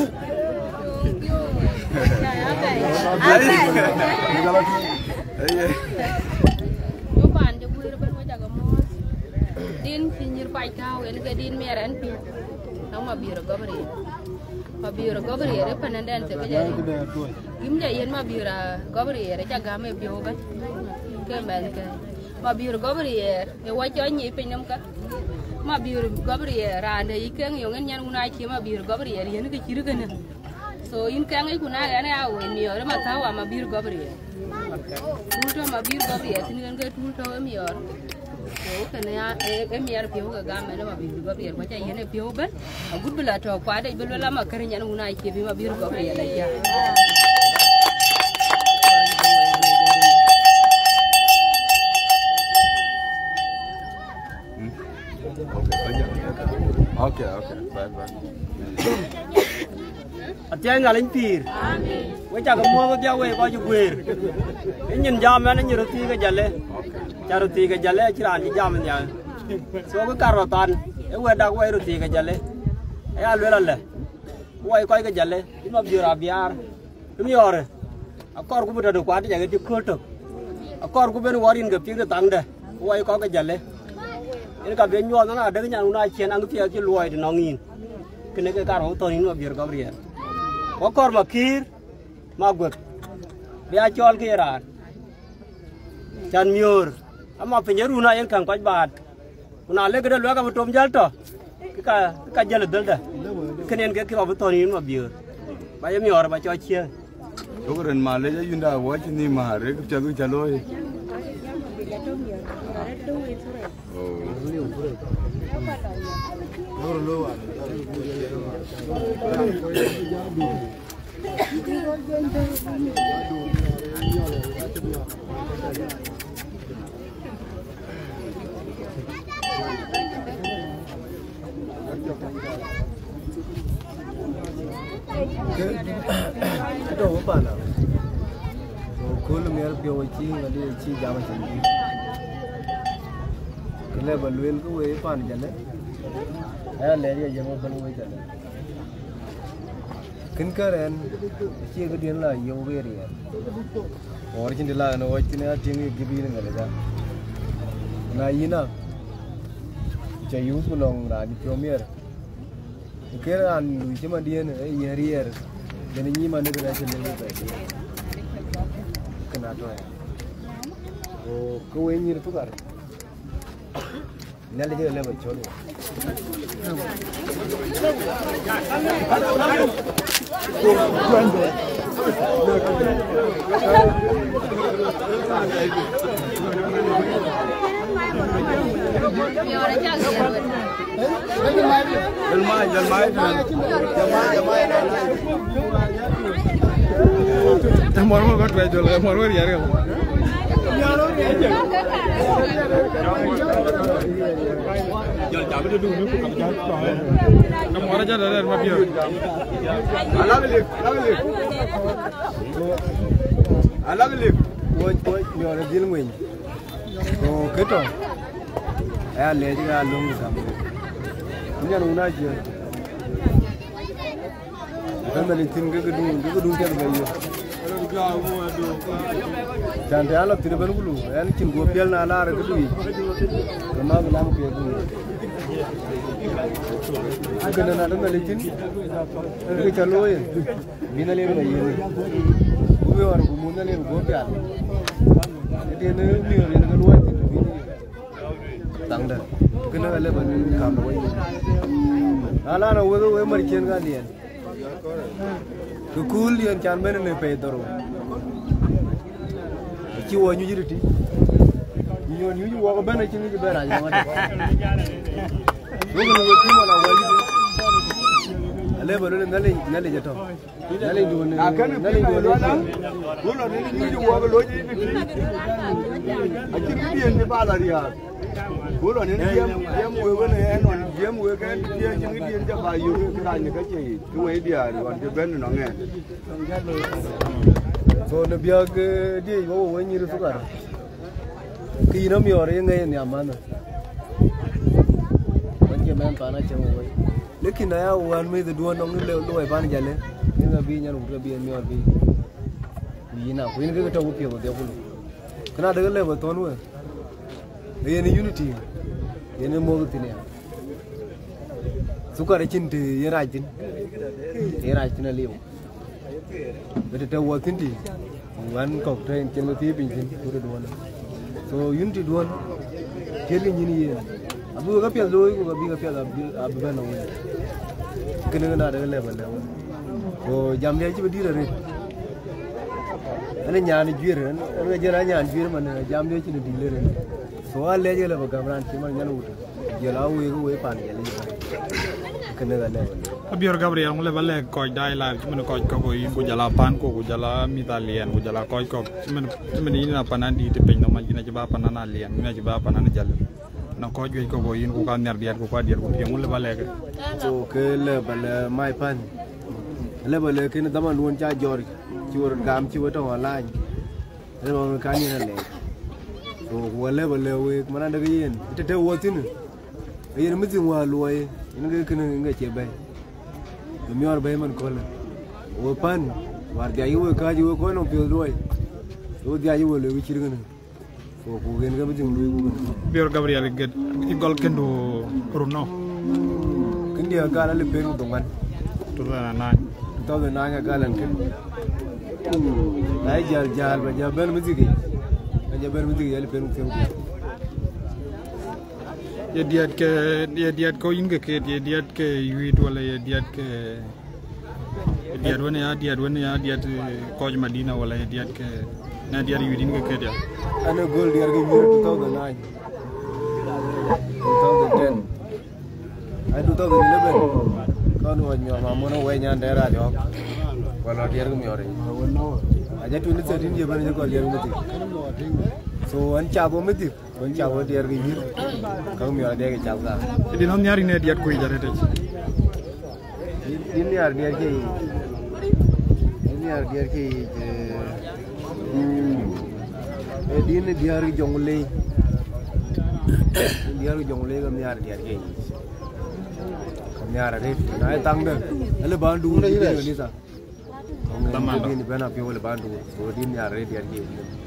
din finir pai kau en ke din meran pi nang mabiro gobri re pananden te ke jari gimja yen mabira gobri re jaga me bio ba ke men ke mabiro gobri e wajo nyi pinam ka mabiro gobri rande ikeng yongen nyan unai chi mabiro gobri yen ke chiru kana so in kang ai kuna ga na awe mi ore matawa mabiro gobri tulto mabiro gobri tin ke tulto mi ore kana em yar pio ga game na mabir go bir bacha yene pio ben agud bela to kwa de belo la makare nyana una ke bi mabir go bir la ya okay bye Atian ga len pir amen we cha ga mo ga dia we ko ju gwer nyin jam na nyi roti ga jale Charuti ke jale chiran ji jam nya so ko karotan e we da we ruti ke jale e a le la we ko ke jale no biura biar mi ore akor ku buta do kwa ti ga ti khoto akor ku ben warin ga pir tang de we ko ke jale e ka ben nyo na de nya una chen ang ti ki luoi de nongin kene ke karo to ni no biur ga bria ko kor ma kir ma gut bia chol ke ran chan miur ama penyeruna yang kang kwaj bat una le gede lo ga betom jalto ka jale dalda kenen ke ba betoni ma biur ba yemi or ba cho chia to ren ma le yunda wo chi ni ma re ku cha ku cha lo cái đồ của bạn nào cuối là mình biểu chi và đi chi giá mà chẳng gì cái này vẫn luyện cái way bạn chẳng đấy hay là lấy gì mà vẫn way chẳng đấy kinh cơ ren chi cái điện là yêu về rồi origin là nó chỉ là tiếng cái gì nữa là na ina chạy use của lòng là đi premier cái anh lui chứ mà điên ấy year nên như mà nó cái này lên vậy cái nào thôi cô ấy như thế cả nên là giờ lên vậy chỗ này Mor ko tway jol mor wor yar ko jol jabe do ni ko ja ko mor ja da ma biyo alagli wo yo na dil ngwen ko keto ay le ji ga lung sam ni na una je kan melitin ke gedung kan bayu kan dia alat tidak berbulu yang cing gua pial na ala ke dui memang bilang pial dui kan ada melitin ke caloy bina le bayu gua orang gumuna le gua pial dia ni kan luar tangda kena ale ban kam wai ala na wo mari chen ga lian kul lian chan ben ne pe doro chi wo nyu jiriti nyu wo ben chi ni be ra ja ma wo ne wo ti mo na wa ji ale ba le ngale jato ngale du ne ngale du ne wo lo ne nyu wo ga lo ji ni a chi ni bien ne ba la ria bố là nên diêm mùi cái này anh còn diêm mùi cái kia những cái điên cho bà yêu cái này cái gì cái mấy địa còn cái bên nó nghe rồi nó bia cái đi bố với như thế cả khi nó miêu đấy nghe nhà mà vẫn chưa men phá nó chưa rồi lấy khi nào anh mới từ đua nó leo lôi bán giờ lên nhưng mà bi nhà nó cũng bi miêu bi nào quên cái trâu piêu của tiêu phụ cái nào đấy leo vào toán rồi ini unity ini mau ke sini suka recin di rajin liu jadi tahu waktu ini wan kau train channel TV pinjin pura dua so unity dua jadi ini abu ka pial doi ko abi ka pial abu ba nawe kena ada level so jam dia ci berdiri re ana nyani juir ana jara nyani juir man jam dia ci di re soal le jela ba gamran ci man nyana wuta jela we pan jela kena ga level Biar Gabriel ngule bale koi dai la cuman koi ko yin ku jala pan ko ku jala mitalian ku jala koi ko cuman ini na panan di tepeng no majina coba panan alian mina coba panan jal na koi jwe ko yin ku kan ner diat ku ka diat ku yang ngule bale ke so ke le bale mai pan le bale ke na daman won cha jor ci wor gam ci wata wala le mo kan ni na le so wala bale we mana daga yin te wotin yin mizin wa luwai yin ga kana ga ce bai mior bay man kola wo pan war dia yu ka ji wo ko no pio doy wo dia yu le wi chirgana so ko gen ga bijing lu ko Biar Gabriel get igol kendo runo kindia ga le peru dongan to na ga galan ken ay jal ba jaban mizigi ya le peru peru ya diat ko yin ke diat ke yuit wala ya diat ke diat wana ya diat ko Madina wala ya diat ke na diat yuit ke dia ana gol diar ke year 2009 2010 ay 2011 kan wa nyo ma mo no we nyan dera jo wala diar ke miore aja tu ni sedin je ban je ko diar mati so an chabo mati kon chabo diar ke year kau miara dia ke cakap. Jadi nam nyari ne diat kui jare te. Ini ar dia ke ini dia ri jongle. Dia ri jongle ke miara dia ke. Miara re. Nai tang de. Ele bandu ni sa. Taman. Ini bana pi ole bandu. So dia miara dia ke.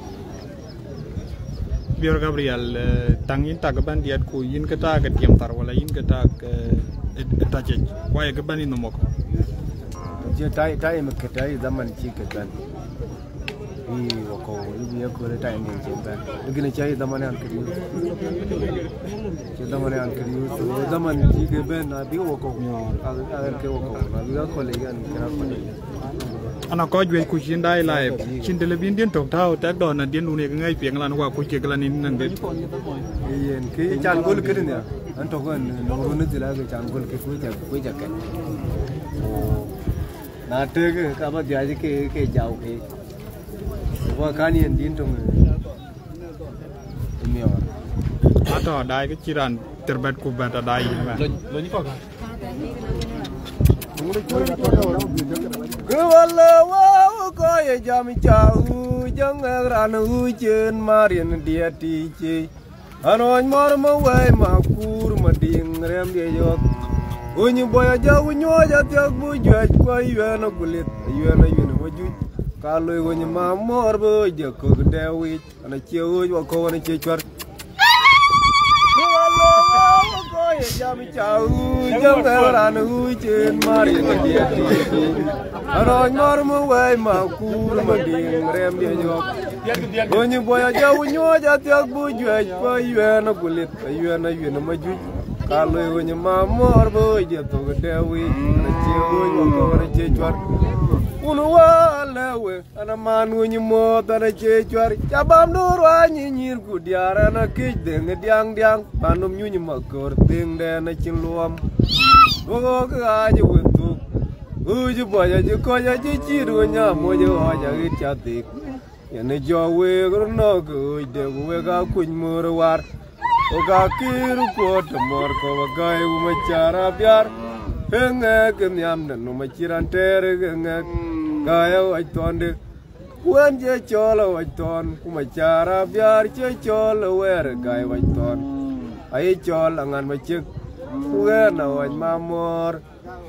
Biar Gabriel tangin tak ban diat ku yin kata ke tiam tar wala yin kata ke etaje waya ke ban nomok je tai me ketai zaman ci ke ban i wako ibi ko le tai ngi ci ban digine ci zaman an kedi ci zaman an kedi so zaman ci ke ban na bi wako agar ke wako na bi ko le yan kira ko ana ko jwe ku chin dai lai chin telebin dien tok thao tak don na dien une ngai pieng lan wa ku ke lan nin nan de yen ke chan gol ke ne an to ko no ro ne dila ke chan gol ke ku ja ke na te ke ka ba dia ji ke jao ke wa kan yen din to mi wa ato dai ke chiran terbat ku ba ta dai ba lo ni ko ka Kuala wau ko ye jam chau jang ran hu chen marian dia ti che anon mor mo wai ma kur ma ding rem ye yo Unyi boya ja unyo ja tiak bu jwaj kwa yuena gulit yuena majuj Kalau unyi mamor bu ja ko dewi ana cheu wa ko ana chechwar Ko jam chau jam ran hu chen mari dia Aroy mar mu wai ma kur ma ding rem dia jok Unyi boya ja unyo ja tiak bu jwaj kwa yuena gulit yuena majuj Kalau unyi mamor bu ja to dewi ana cheu wa ko ana chechwar Unwalewe ana man unyi mo ana chechwar Chabam durwa nyinyir kudiara na kich deng diang Panum nyunyi makor ting dena chinluam Wogo kaji wetu Uji boya jikoya jichiru nyamoja hoja gichatik Yani jowe gruno kujde wega kunymur war Oga kiru kota morko wagai umachara biar Henge kenyam dan umachiran tere henge Gaya wajtonde Wen je chola wajton Umachara biar je chola wer gaya wajton Aye chola ngan machik Wen awaj mamor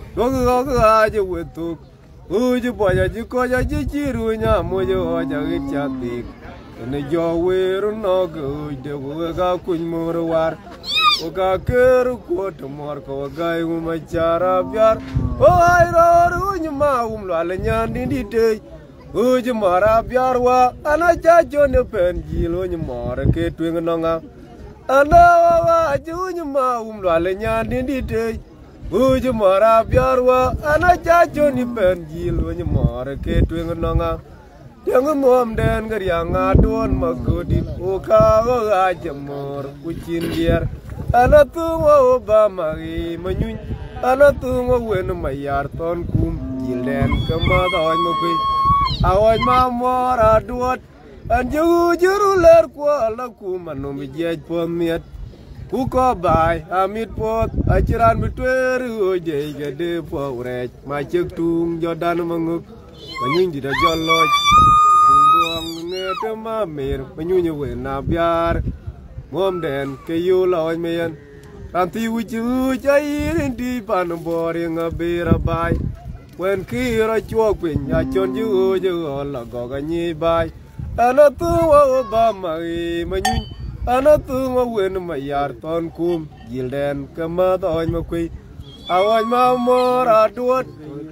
Gogo aja wetuk Uji boya jikoya jichiru nyamoja hoja gichatik Ene jowe runogo ujde wega kunymur war Oga keru kota morko wagai umachara biar Oai roru nyuma umlala nyandi dite Uji mara biar wa ana chacho ne penjilo nyumara ketwing nonga Ana wa ju nyuma umlala nyandi dite Uji mara biar wa ana chacho ne penjilo nyumara ketwing nonga Yang ngom den geriang adon magodi Oka wa jamor kucin biar Ana tungo Obama manyuny Ana tungo wen mayar ton kum Jilden kemadoy mukui Awaj mamor aduat Anju juruler kuala kum Anum bijej pomiet Kuko bay amit pot Aciran bitwer ojey gede po urej Macek tung jodan manguk Manyuny jida joloj Tung buang ngete mamir Manyuny wen abiar Ngom den ke yu loy meyan Ranti wuchu chairin di panambori ngabira bay Wen kira chuok pin achon yu la goga nyi bay Ana tungo Obama manyuny Ana tungo wen mayar ton kum Jilden kemadoy makui Awaj mamor aduat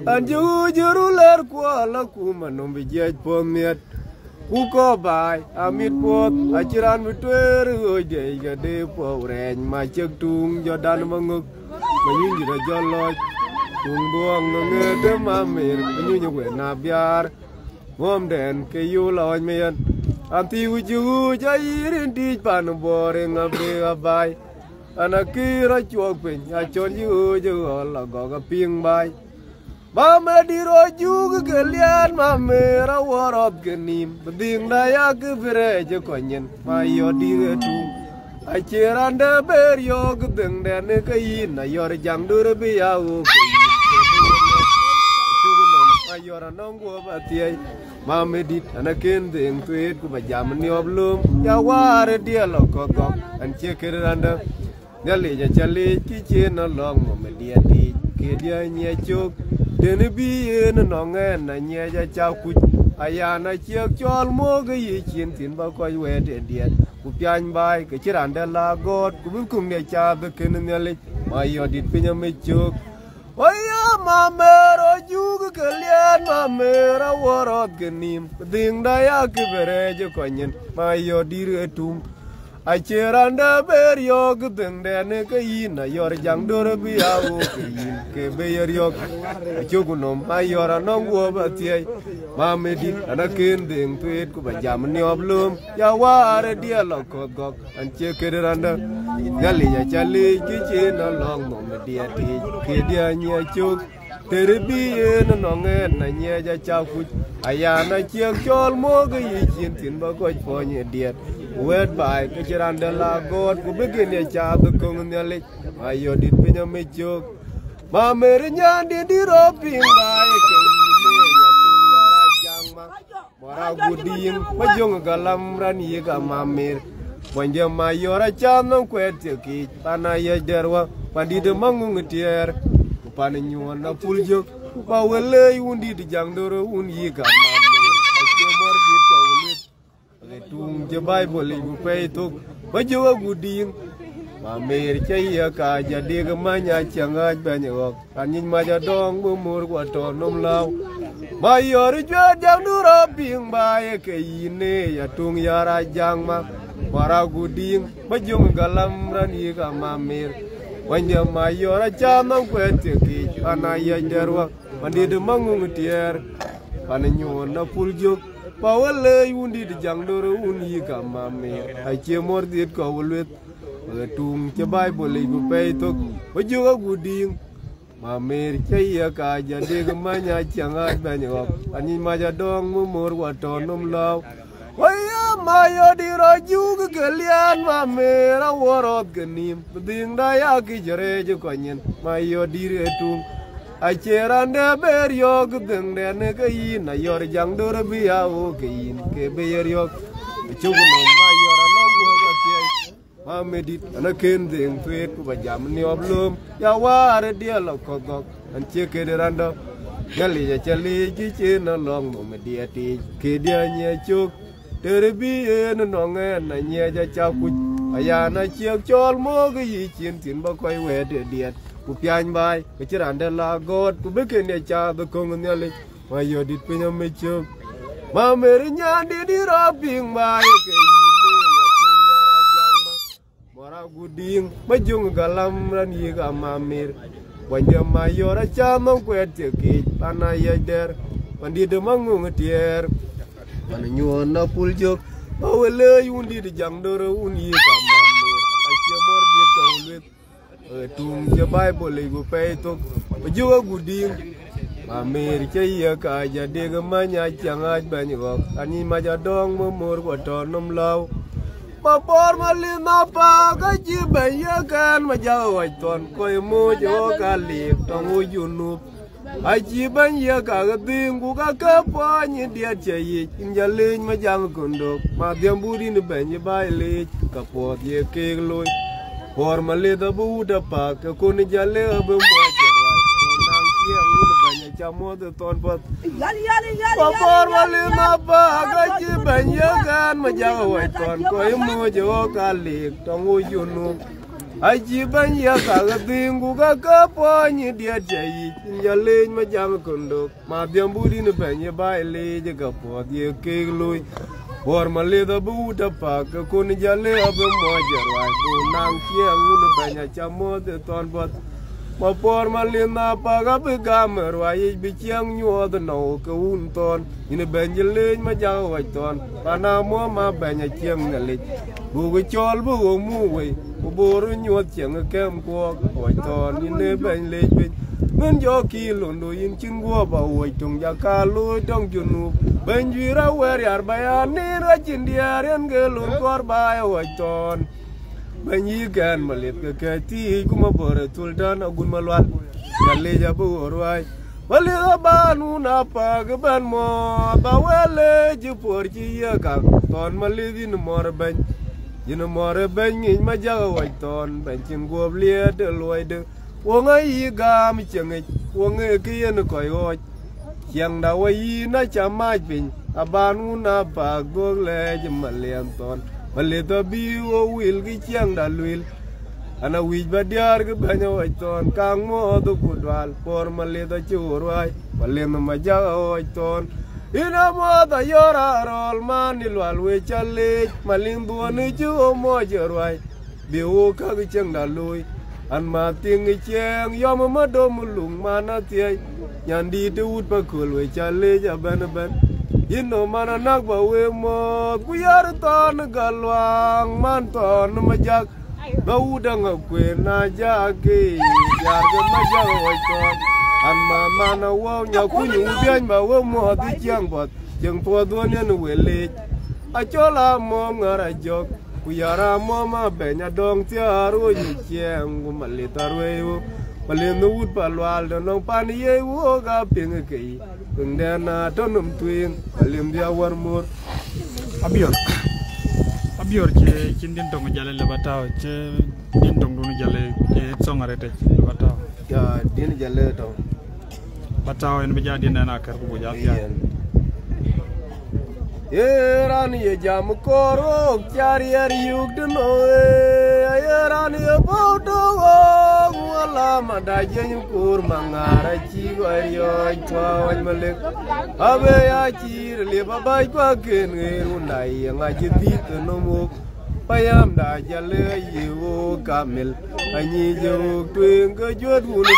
Anju juruler kuala kum Anum bijej pomiet Kuko bay amit pot aciran bitwer ojey gede po ureny macek tung jodan manguk Manyuny jida joloj tung buang ngete mamir Manyuny wena biar Ngom den ke yu loj meyan Anti wuju jairin di panambori ngabri bay Ana kira chuok pin achon yu la goga ping bay Mame diro juga kalian mame rawarot genim Beding daya kebereja konyen Mayo diretung Aciran da beryo gedeng dene kain Ayor jang dure biyau Ayor nonggo batiay Mame dit anakin deng tuit Kubajaman nioblum Yaware dia lokokok Ancie keranda Nyali jali kicin nolong Mame dia di Kedia nyecuk Dene biye na nongen na nyeja chakuch Ayana chiek chol moga yi chin tin ba koy wede diet Ku piany bay ke chirande la god Ku bukum ne chabe kene nyalik Mayo dit pinya mechuk Waya mamero juga kalian mamera warot genim Ding daya kibereje konyen Mayo dire tung Aceranda beryo gedeng dene kain Ayor jang dore biyau kain Kebeyer yok Acukunom ayor anonggo batiay Mamedit anakin deng tuit Kubajaman nioblum Yaware dia lokot gok Ance kederanda Ngali ya cali kicin along Momedia tij Kedia nyacuk Terebiye na nongen na nyeja chakuch Ayana chiek chol moga yichin tin bakoj ponye diet Wed by keciranda la god Kubegin ya chabe kong nyalik Ayo dit pinya mechuk Mamere nyandi di roping bay Kemine ya tung yara jang ma Mora guding Majong galam rani ka mamer Wanja mayora chanong kwet sekich Panaya derwa Pandide mangung ngetier paninyon na puljo ba wele undi di jangdoro un yiga ma ke mor di ko wulit le tung je bible bu pay to ba jowa gudin ma mer ya ka jadi ga manya changa banyo anin ma ja dong bu mur ko to nom law ma yor jo jangdoro ping ba ke ine ya tung yara jang ma para gudin ba jong galam ran yiga ma mer wanya mayora chama kwete ki anaya jarwa mandi de mangung tier panenyo na puljo pawale yundi de jangdoro uni ka mame ache mordit ko wulet tung che bible bu pay to wajuga guding mamer cheya ka jade ga manya changa banyo ani maja dong mu mor wa tonom law waya mayo di raju kalian mamera worot genim ding daya ki jere ju konyen mayo di retung acerande berio gdeng ne ke yin ayor jang dor biya o ke yin ke berio chugo no mayo no go ga tie mamedit ana ken ding tweet ku bajam ni oblum ya ware dia lo kodok an che ke derando gali ya chali ji che no long mo mediati ke dia nye chuk Terbi en nongen na nye ja chaku ayana chiek chol mo ge yi chin tin ba koi we de diet ku pian bai ke chiran de la god ku be ke ne cha de kong ne le ma yo dit pe nyam me chuk ma mer nya di ro ping bai ke yi ne ya tung ya ra jang ma mora guding ba jung galam ran yi ga ma mer wanya ma yo ra cha ma kwet te ki pana ye der pandi de mangung tier panenyon na puljo bawele yundi di jangdoro uni ka mamne ache mor di to wulet tung je bible bu pay to bajuga guding mamer che ya ka jade ga manya changa banyo ani maja dong mo mor ko to nom law papor mali na pa ga ji baya kan maja wa ton ko mo jo ka li to yunu aji ban ya ka ding ku ka pa ni dia che yi njale ma jang kondo ma diamburi ni ben ye bai le ka po ye ke loy por ma le da bu da pa ka ko ni jale ab mo ja ra nang ki ngu ban ya cha mo de ton pot por ma le ma pa ga ji ban ya kan ma ja wa ton ko mo jo ka le to ngu yunu aji ban ya ka ding ku ka pa ni dia che yi njale ma jang kondo ma diamburi ni ben ye bai le je ka po ye ke loy por ma le da bu da pa ka ko ni jale ab mo ja ra bu nang ki ngu ni ben ya cha mo de ton bot ma por ma le na pa ga be ga mer wa yi bi chiang nyo da no ka un ton ni ben je le ma ja wa ton pa na mo ma ben ya chiang ne le bu go chol bu go mu we boru nyuot chieng kem ko oi ton ni ne ben le pe mun jo ki londo yin chin go ba oi tung ya ka lu dong junu ben ji ra wer yar ba ya ni ra chin dia ren ge lun kor ba oi ton ben yi gan ma le ke ti ku ma bor tul dan agun ma lwal ya le ja bu roi wale ba nu na pa ge ban mo ba wele ji por ji ya ka ton ma le din mor ben Yino more ben in ma jaga wai ton ben chin gob lie de loy de wonga yi ga mi chenge wonga ki yen ko yo chiang da wai na cha ma pin abanu na pa go le jim ma lem ton ma le to bi wo wil gi chiang da luil ana wi ba diar ge ben wai ton kang mo do kudwal por ma le da chur wai ma le ma jaga wai ton ina mo da yora rol man ni lwal we chale maling duani chu mo jerwai bi wo ka gi cheng da lui an ma ting gi cheng yom ma do mulung mana tie nyandi de ut pa kul we chale ja ben ben ino mana nak ba we mo ku yar ton galwang man ton ma jak ba udang kwe na ja ke yar ge ma ja wo ton an ma na wo nya ku ni bian ba wo mo di chiang bot jeng po do ne no wele a chola mo ngara jok ku yara mo ma be nya dong ti aru ni chiang ku ma le tarwe wo ma le no ut pa lwal do no pan ye wo ga ping ke tung de na to num twing lim dia war mur abior ke kin din dong jale le bataw che din dong do jale ke songare te le bataw din jale to Patao en bija din na kar bu ja ya. Yeran ye jam koro chari yuk dno yeran ye bodo wala madaje kur mangara chi wario twa malik abe ya chi le babai kwa ken ngai ngaji dit no mu payam da jale yu kamil anyi jo twing go jod wulu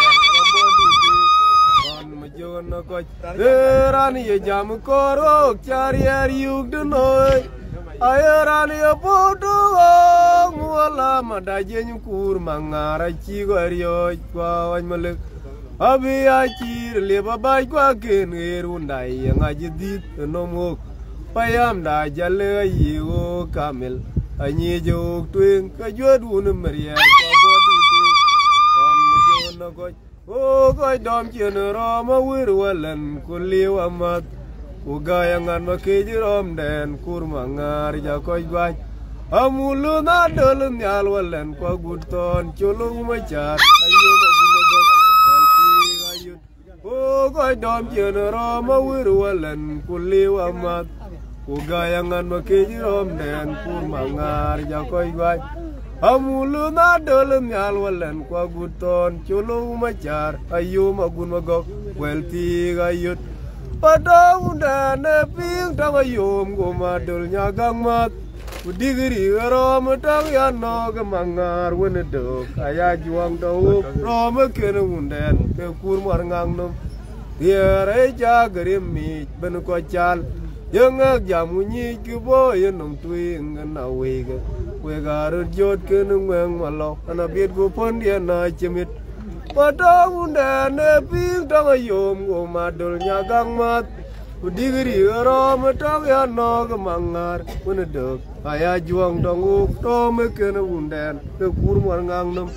Jono ko erani ye jam koro chari yuk dno ayerani ye bodo wala madaje kur mangara chi wario twa malik abe ya chi le babai kwa ken ndai ngaji dit no mu payam da jale yu kamil anyi jo twing ka jod wunu maria ko bodi on mo jono ko o koi dom chen roma wir walan kulli wamat ugayangan makeji rom den kurma ngar ja koi gwaj amulu na dol nyal walan ko guton chulung machar ayo magulo ayut o koi dom chen roma wir walan kulli wamat ugayangan makeji rom den kurma ngar ja koi gwaj amulu na dolem nyal walan kwa guton chulo machar ayu magun magok welti gayut pada unda ne ping tang ayum goma dol nyagang mat udigri rom tang ya no gamangar wenedok aya juang do rom ken unden ke kur mar ngang nom diare ja grimi ben ko chal yang jamunyi kubo yenong twing na wega wegarut jod kenung weng malo ana biet go pon dia na chemit pada unda ne ping tang ayom go madol nyagang mat udigri rom tang ya no gamangar wenedok aya juang dong to me ken unden ke kur mar ngang nom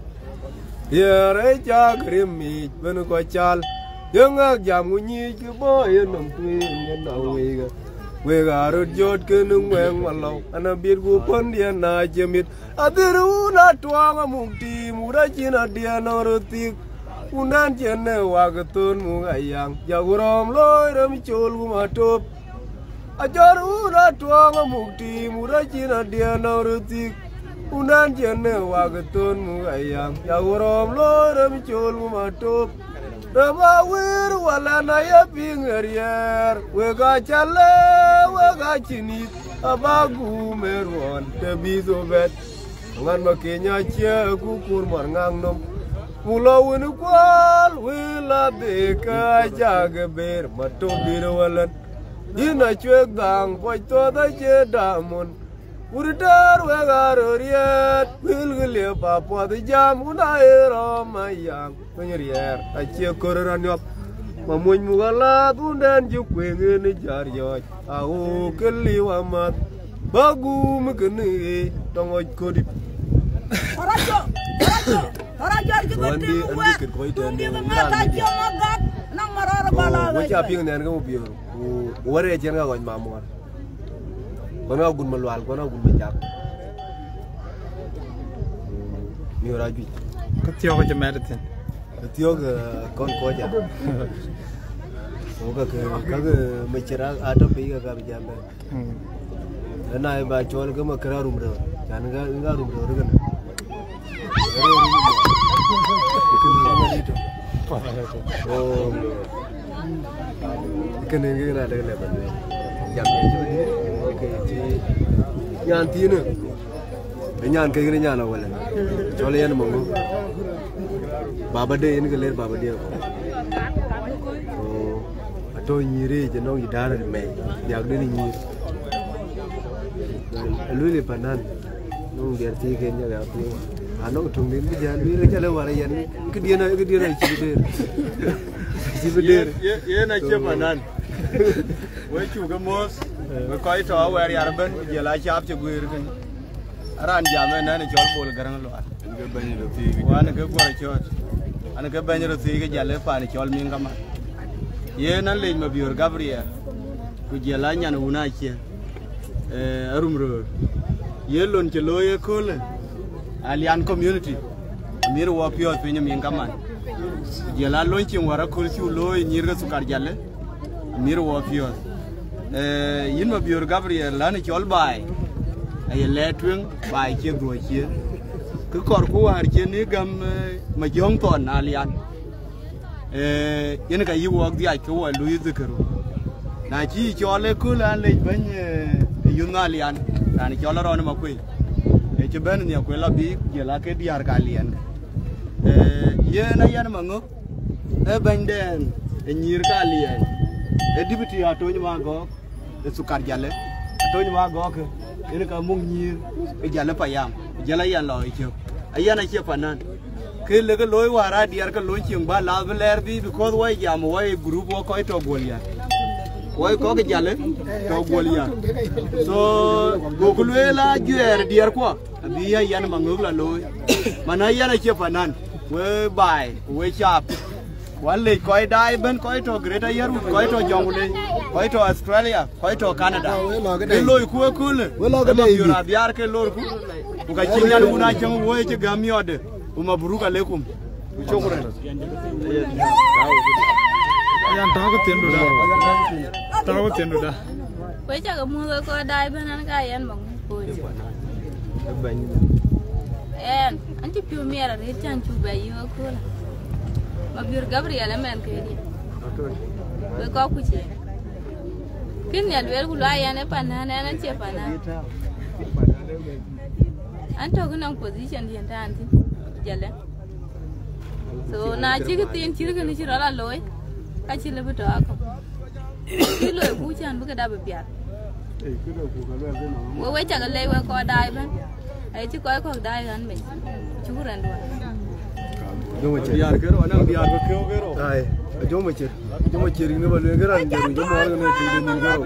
diare ja grimi ben ko chal yang jamunyi kubo yenong twing na wega wegarut jod kenung weng malo ana bir gu pon dia na jemit adiru na tuang mukti mura china dia norutik unan jene wagatun mu ayang jagurom loy ram chul gu matop ajaru na tuang mukti mura china dia norutik unan jene wagatun mu ayang jagurom loy ram chul gu matop Rama wir wala na ya pingerier wega chale wega chinit abagu meron te bizobet ngan makenya che kukur mar ngang nom mulawun kwal wila de ka jagber mato birwalan dina chwek dang poito da che damon Uridar wegaroriet wilgile papa de jam una ero mayang penyerier acie koran yop mamuny mugala tunden jukwenge ni jaryo au keli wamat bagu mekene tongoj kodip Torajo andi ket koiten ngatajo magat nang marara bala wacha ping nen ko biyo wore chen ga gon mamor kono gun malwal kono gun majak mi raju Ketio ko jamadatin. ketio ga kon koja oga ka machira ato pe ga bijambe na ba chol ga makra rumro jan ga rumro rugan oh kene ngi na de le ban jam ni ke ti nyan ti ne nyan ke ni nyan wala chole yan mo baba de ni le baba de ko oh ato nyire je no idara me yak de ni lu le panan no ger ti ke nya ga ti ano tung din bi jan bi re chale wala yan ke dia na ci beder ye na che panan we chu ga mos we ko ito wer yarban je la chap che guir kan aran jame na ne chol bol garang lo ga banyi do ti wan ga gora chot an ga banyi do ti ga jale pa ni chol min kama ye nan le ma bior gabriel ku je la nyan una che rumro ye lon che lo ye kole alian community mir wo pio pinyo min kaman jela lonchi wara kursi lo nyirga sukar jalle mir wo pio yin ma bior Gabriel lan chol bai ay letwen bai che do che ku kor ku war che ni gam ma jong ton alian yin ka yi wo di ai ko lu yizkuru na chi chole ku lan le ban yun alian ran chole ron ma ku che ben ni ko la bi jela ke diar ka alian ye na yan mango banden nyir ka alian dibiti atonyi ma go sukar jalle atonyi ma go ke ene ka mung nyir jalle payam jala yan lo che ayana che panan ke le ke loy wara diar ka loy ching ba la ler bi because wai jam wai group wo ko to golia wai ko ke jalle to golia so go kulwela juer diar ko bi ya yan mangog la loy mana yana che panan we bai we chap wale koi dai ben koi to Greater Yarwood koi to Jonglei koi to Australia koi to Canada ke loy ku kule yura biar ke lor ku ka chinya una chang wo che gamiode uma buruka lekum chokure yan tawo tendo da we cha ga mu ko dai ben an ka yan bang ko en anti piu mera ri chan chu ba yo ko ma biur Gabriel men ke di we ko ku che kin ya wer ku la ya ne panana na che panana anto gunang position di anti jale so na chi ke tin chi ke ni chi ra la loy ka chi le bu to ko ki loy bu chan bu ka da ba biar we cha ga le we ko dai ban ai chi ko dai gan me chu ran do biar ke ro na biar ko ke ro ai jo ma cher ni ba le garan jaru jo mo ne tu ni garo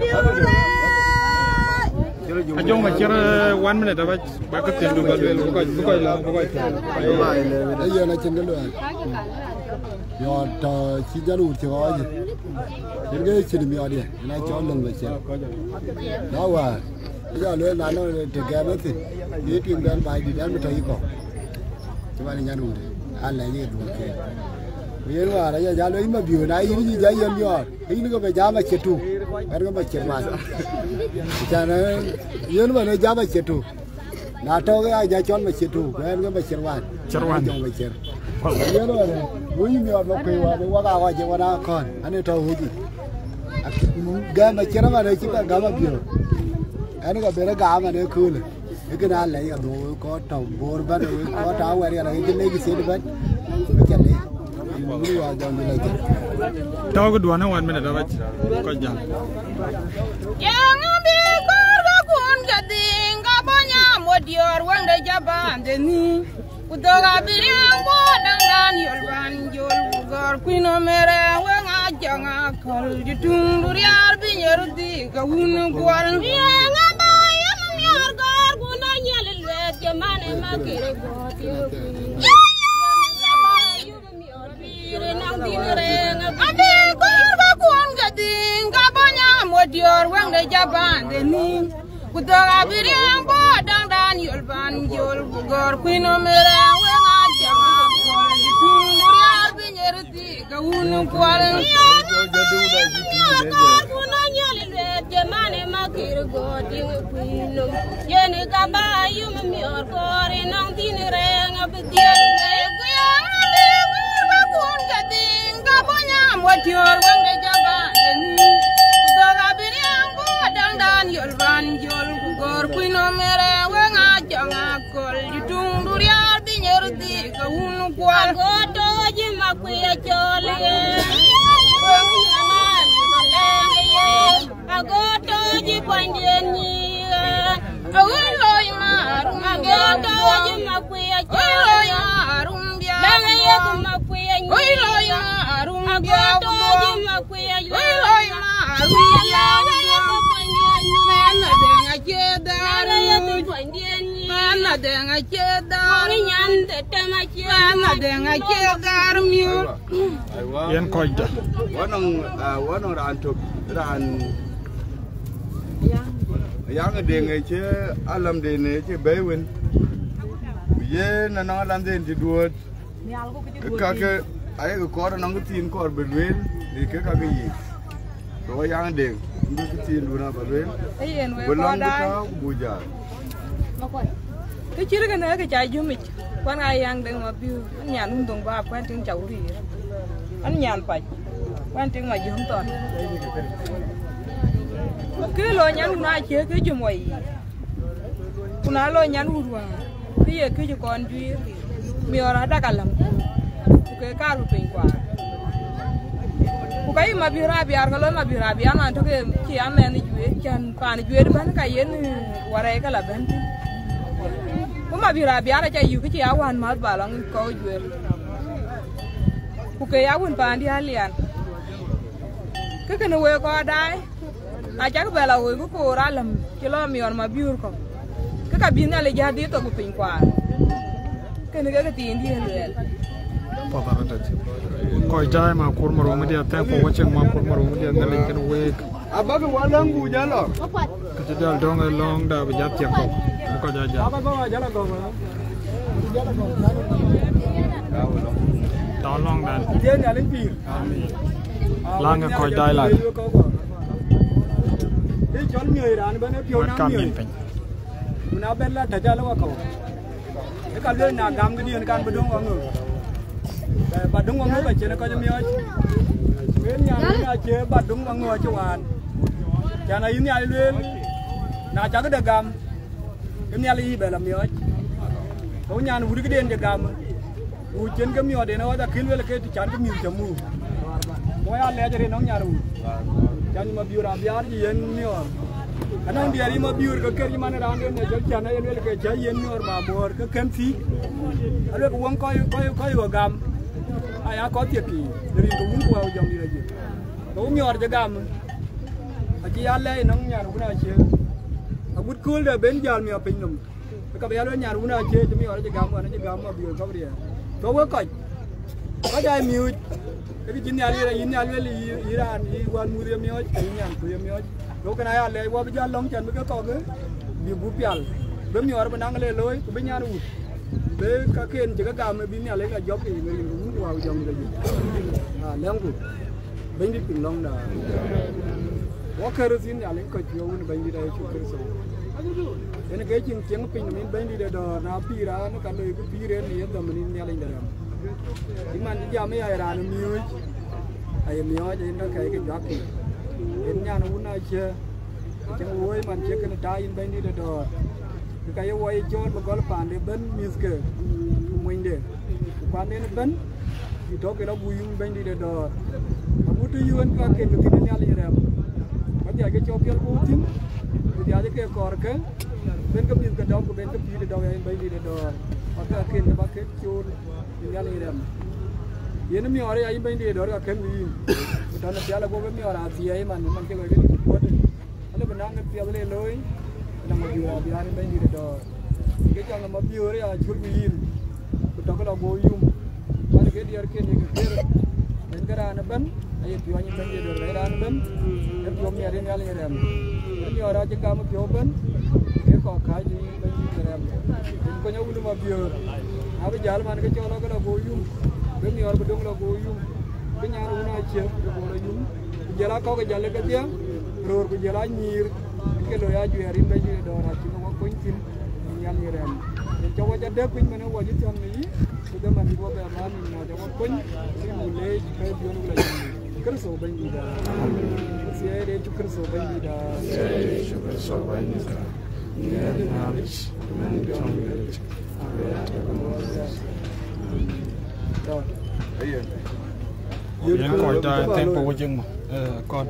ajong ma cher 1 minute ba ka tendo ba le ko la ko ai ya na chen lo yo ta chi jaru che wa ji ge chi mi ya de na cho long ba chen da wa ya le na no te ga ba ti ni tim dan ba di dan mi tai ko che ba ni nya nu de ala ni do ke ye wa ra ya lo ma bi na yi ni ja yem yo yi ni ko be ja ma che tu er ko ba che ma cha na ye ni ba ne ja ba che tu na to ga ja chon ma che tu er ko ba cherwan jo ba cher ye no ne wo yi mi wa ko wa ga wa je wa na kon ane to hu ji ga ma cher ma ne chi ga ma bi ane ko be ra ga ma ne ku le ke na le ya do ko to bor ba do ko ta wa ya ra ke le gi se ba ke le ni wa ga ni le ke tawo ko duana 1 minute da ko jam yang bi kor ga kun ga dinga banya modior wanda jaban de ni udoga biring bo dang dan yol ban jol gor kuino mere wanga janga kol jutung duriar bi nyerdi ga hun gwal yang ba yam yor gor kuna nyel le jamane makere goti Dior wang de jaban de ni kudoga biring bo dang dan yol ban jol gor kuino mere wang ajama kwal dituriya binyerti ga hunu kwal gor kuno nyali le jamane makir godi kuino yene gaba yum mior gor nang dinere ngabdiel kuya ba kun gading gabonya mo dior wang de jaban de ni yol ban jol gor kuino mere wanga janga kol jutung duriar bi nyerti ka hunu kwal goto ji makuya chole agoto ji pandeni agoy marum agoto ji makuya chole marum bia danga ku makuya ni marum agoto ji makuya marum bia Mana denga cedar nyante tema cedar mana denga cedar miur yan koida wanang ran yang denga ce alam dene ce bewin ye na alam den di duot Kake ai ko kor nang tin kor belwel ni ke kake yi. To yang deng ndu tin duna belwel. Ayen we Belong ko dai. ka buja. Cái chữ cái này cái trái dưa mít, quan ai ăn đừng mà biu, anh nhàn hung đồng ba, quan tiếng cháu gì, anh nhàn phải, quan tiếng mà dưa không toàn. Cái lôi nhàn hung ai chơi cái chữ mày, hung ai lôi nhàn hung ruộng, cái gì cái chữ con duy, miêu ra đã cả lắm, cái cá rụt bình quả. Cái mà biu ra biar kalau mà biu ra biar mà thôi cái chị em mình đi chơi, chân pan chơi đi bán cái gì nữa, warai cái là bán. Kuma bira biara cha yu kichi awan mat balang ko jwer ku ke yawun pandi alian ke ken we ko dai a cha bela we ku ko ralam kilo mi on ma biur ko ke ka bin ale ja di to ku pin kwa ke ne ke tin di helel Patara tati. Koi jai ma kur maro mi dia tempo wacheng ma kur maro mi dia ngale ken we. Abag walang buja lo. Kita jal dong long da ba jat tiang ko. Ko ja ja. Ta long dan. Dia nyalin pir. Lang koi dai la. Đi chọn người đàn bên pion Wat kam nam yin người. pen. Muna bella taja lo ko. E ka le na gam gidi en kan bedung wangu. Badung wangu ka chene ko jami oj. Men nya na che badung wangu chuan. Jana yin ya le na cha ga gam. Kem nya li be la mi oj. Ko nya nu ri den de gam. U chen ga mi ode na da kil le ke ti chan ga mi chamu. Mo ya le jere nong nya ru. Jan ma biura biar ji yen mi or. Anong dia lima biur ke ker mana rande ne jal jana yen le ke jai yen mi or ba bor ke kem fi. Alo ko wong ko gam. Aya ko tie ki. Dari ko wong ko jam di raje. Ko mi or je gam. Aji ya le nong nya ru na che. Abut kul de ben jal mi apin num. Ka ba ya lo nya ru na che mi or je gam ana je gam ma biur ko ria. To wo ko dai mi cái chuyện này là in nhà luôn là Iran, Iran mua điểm nhót, cái nhà mua điểm nhót. Lúc cái này là qua bây giờ long chân với cái cò cái bị bù pial, bấm nhót bên đang lấy lối, bên nhà luôn. Để các kiện chỉ các cam bên nhà lấy là job thì người cũng vào dòng cái gì. Leng cũng bên đi tìm long là. Quá khơi rồi xin nhà lấy coi chiếu bên đi đây chụp cái số. Nên cái chuyện tiếng pin mình bên đi đây đó, na pi ra nó cả đời cái pi ra này đó mình nhà lấy đây. Di mana dia me ai ran miuj ai nó cái giặc kì đến nhà nó muốn ai chơi chẳng uôi mình chơi cái trái in bên đi đó cái uôi cho nó có là phản để bên miếng mình để phản để nó bên thì đó cái đó bùi bên đi đó mà bút tu yuan cái tin nhà lấy ra bây giờ cái cho cái bút tin bây giờ cái cor cái bên cái miếng cái đó của bên cái pi đó bên đi đó hoặc cái nó bắt cái chôn nhà lấy ra ये ना मियारे आई बंदी है डर का खेम भी तो ना प्याला को भी मियारा आती है man के कोई बहुत अरे बनांग के प्याला ले लोई ना मत बिया बिया ने बंदी है डर के जो ना मत बिया रे आ छुर भी तो तो का गो यूम पर के दियर के ने के den kara na ban ay piwa ni bंदी डर रे ran ban ये पियो मियारे ने ले रे मियारा जे काम पियो ban के को खाई ni बंदी रे इनको न्यू नु मत बिया अब जाल मान के चलो का गो यूम bên nhiều bên đông là cô yum bên nhà nó nói chuyện cô là yum giờ là có cái giờ lấy cái tiếng rồi bây giờ là nhiều cái lời ai chuyện riêng bây giờ đó là chỉ có quên tin nhà như vậy cho qua cho đỡ quên mà nó qua chứ trong này bây giờ mình đi qua bề mặt mình nào cho qua quên cái mùi lê cái điều nó là cái số bên gì đó sẽ để chụp cái số bên gì đó sẽ chụp cái số bên gì đó nghe được nào đi mình trong Yang koi jai tempo wacheng ma. Kon.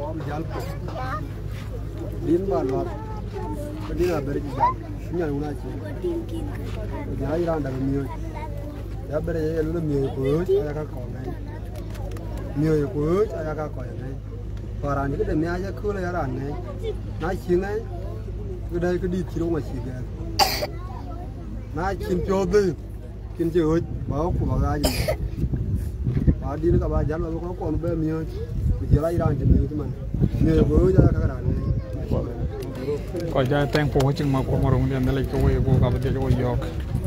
Din ba lot. Din na bere ji jam. Nya una chi. Ya Iran da mi. Ya bere ya lu mi ko ya ka ko nai. Mi ko ya ka ko nai. Ba ran ni de mi ya khu la ya ran nai. Na chi nai. Cái đây cái đi chi đâu mà chi ga. Na chin pyo de. Chin chi oi. Báo của bà gì. Đi nó cả ba dán vào có còn bên miêu giờ lại đang chừng như mình nhiều bữa ra các bạn Koi jai tempo wacheng ma kur maro mi dia ngale ko we ko ka ba dia ko yok.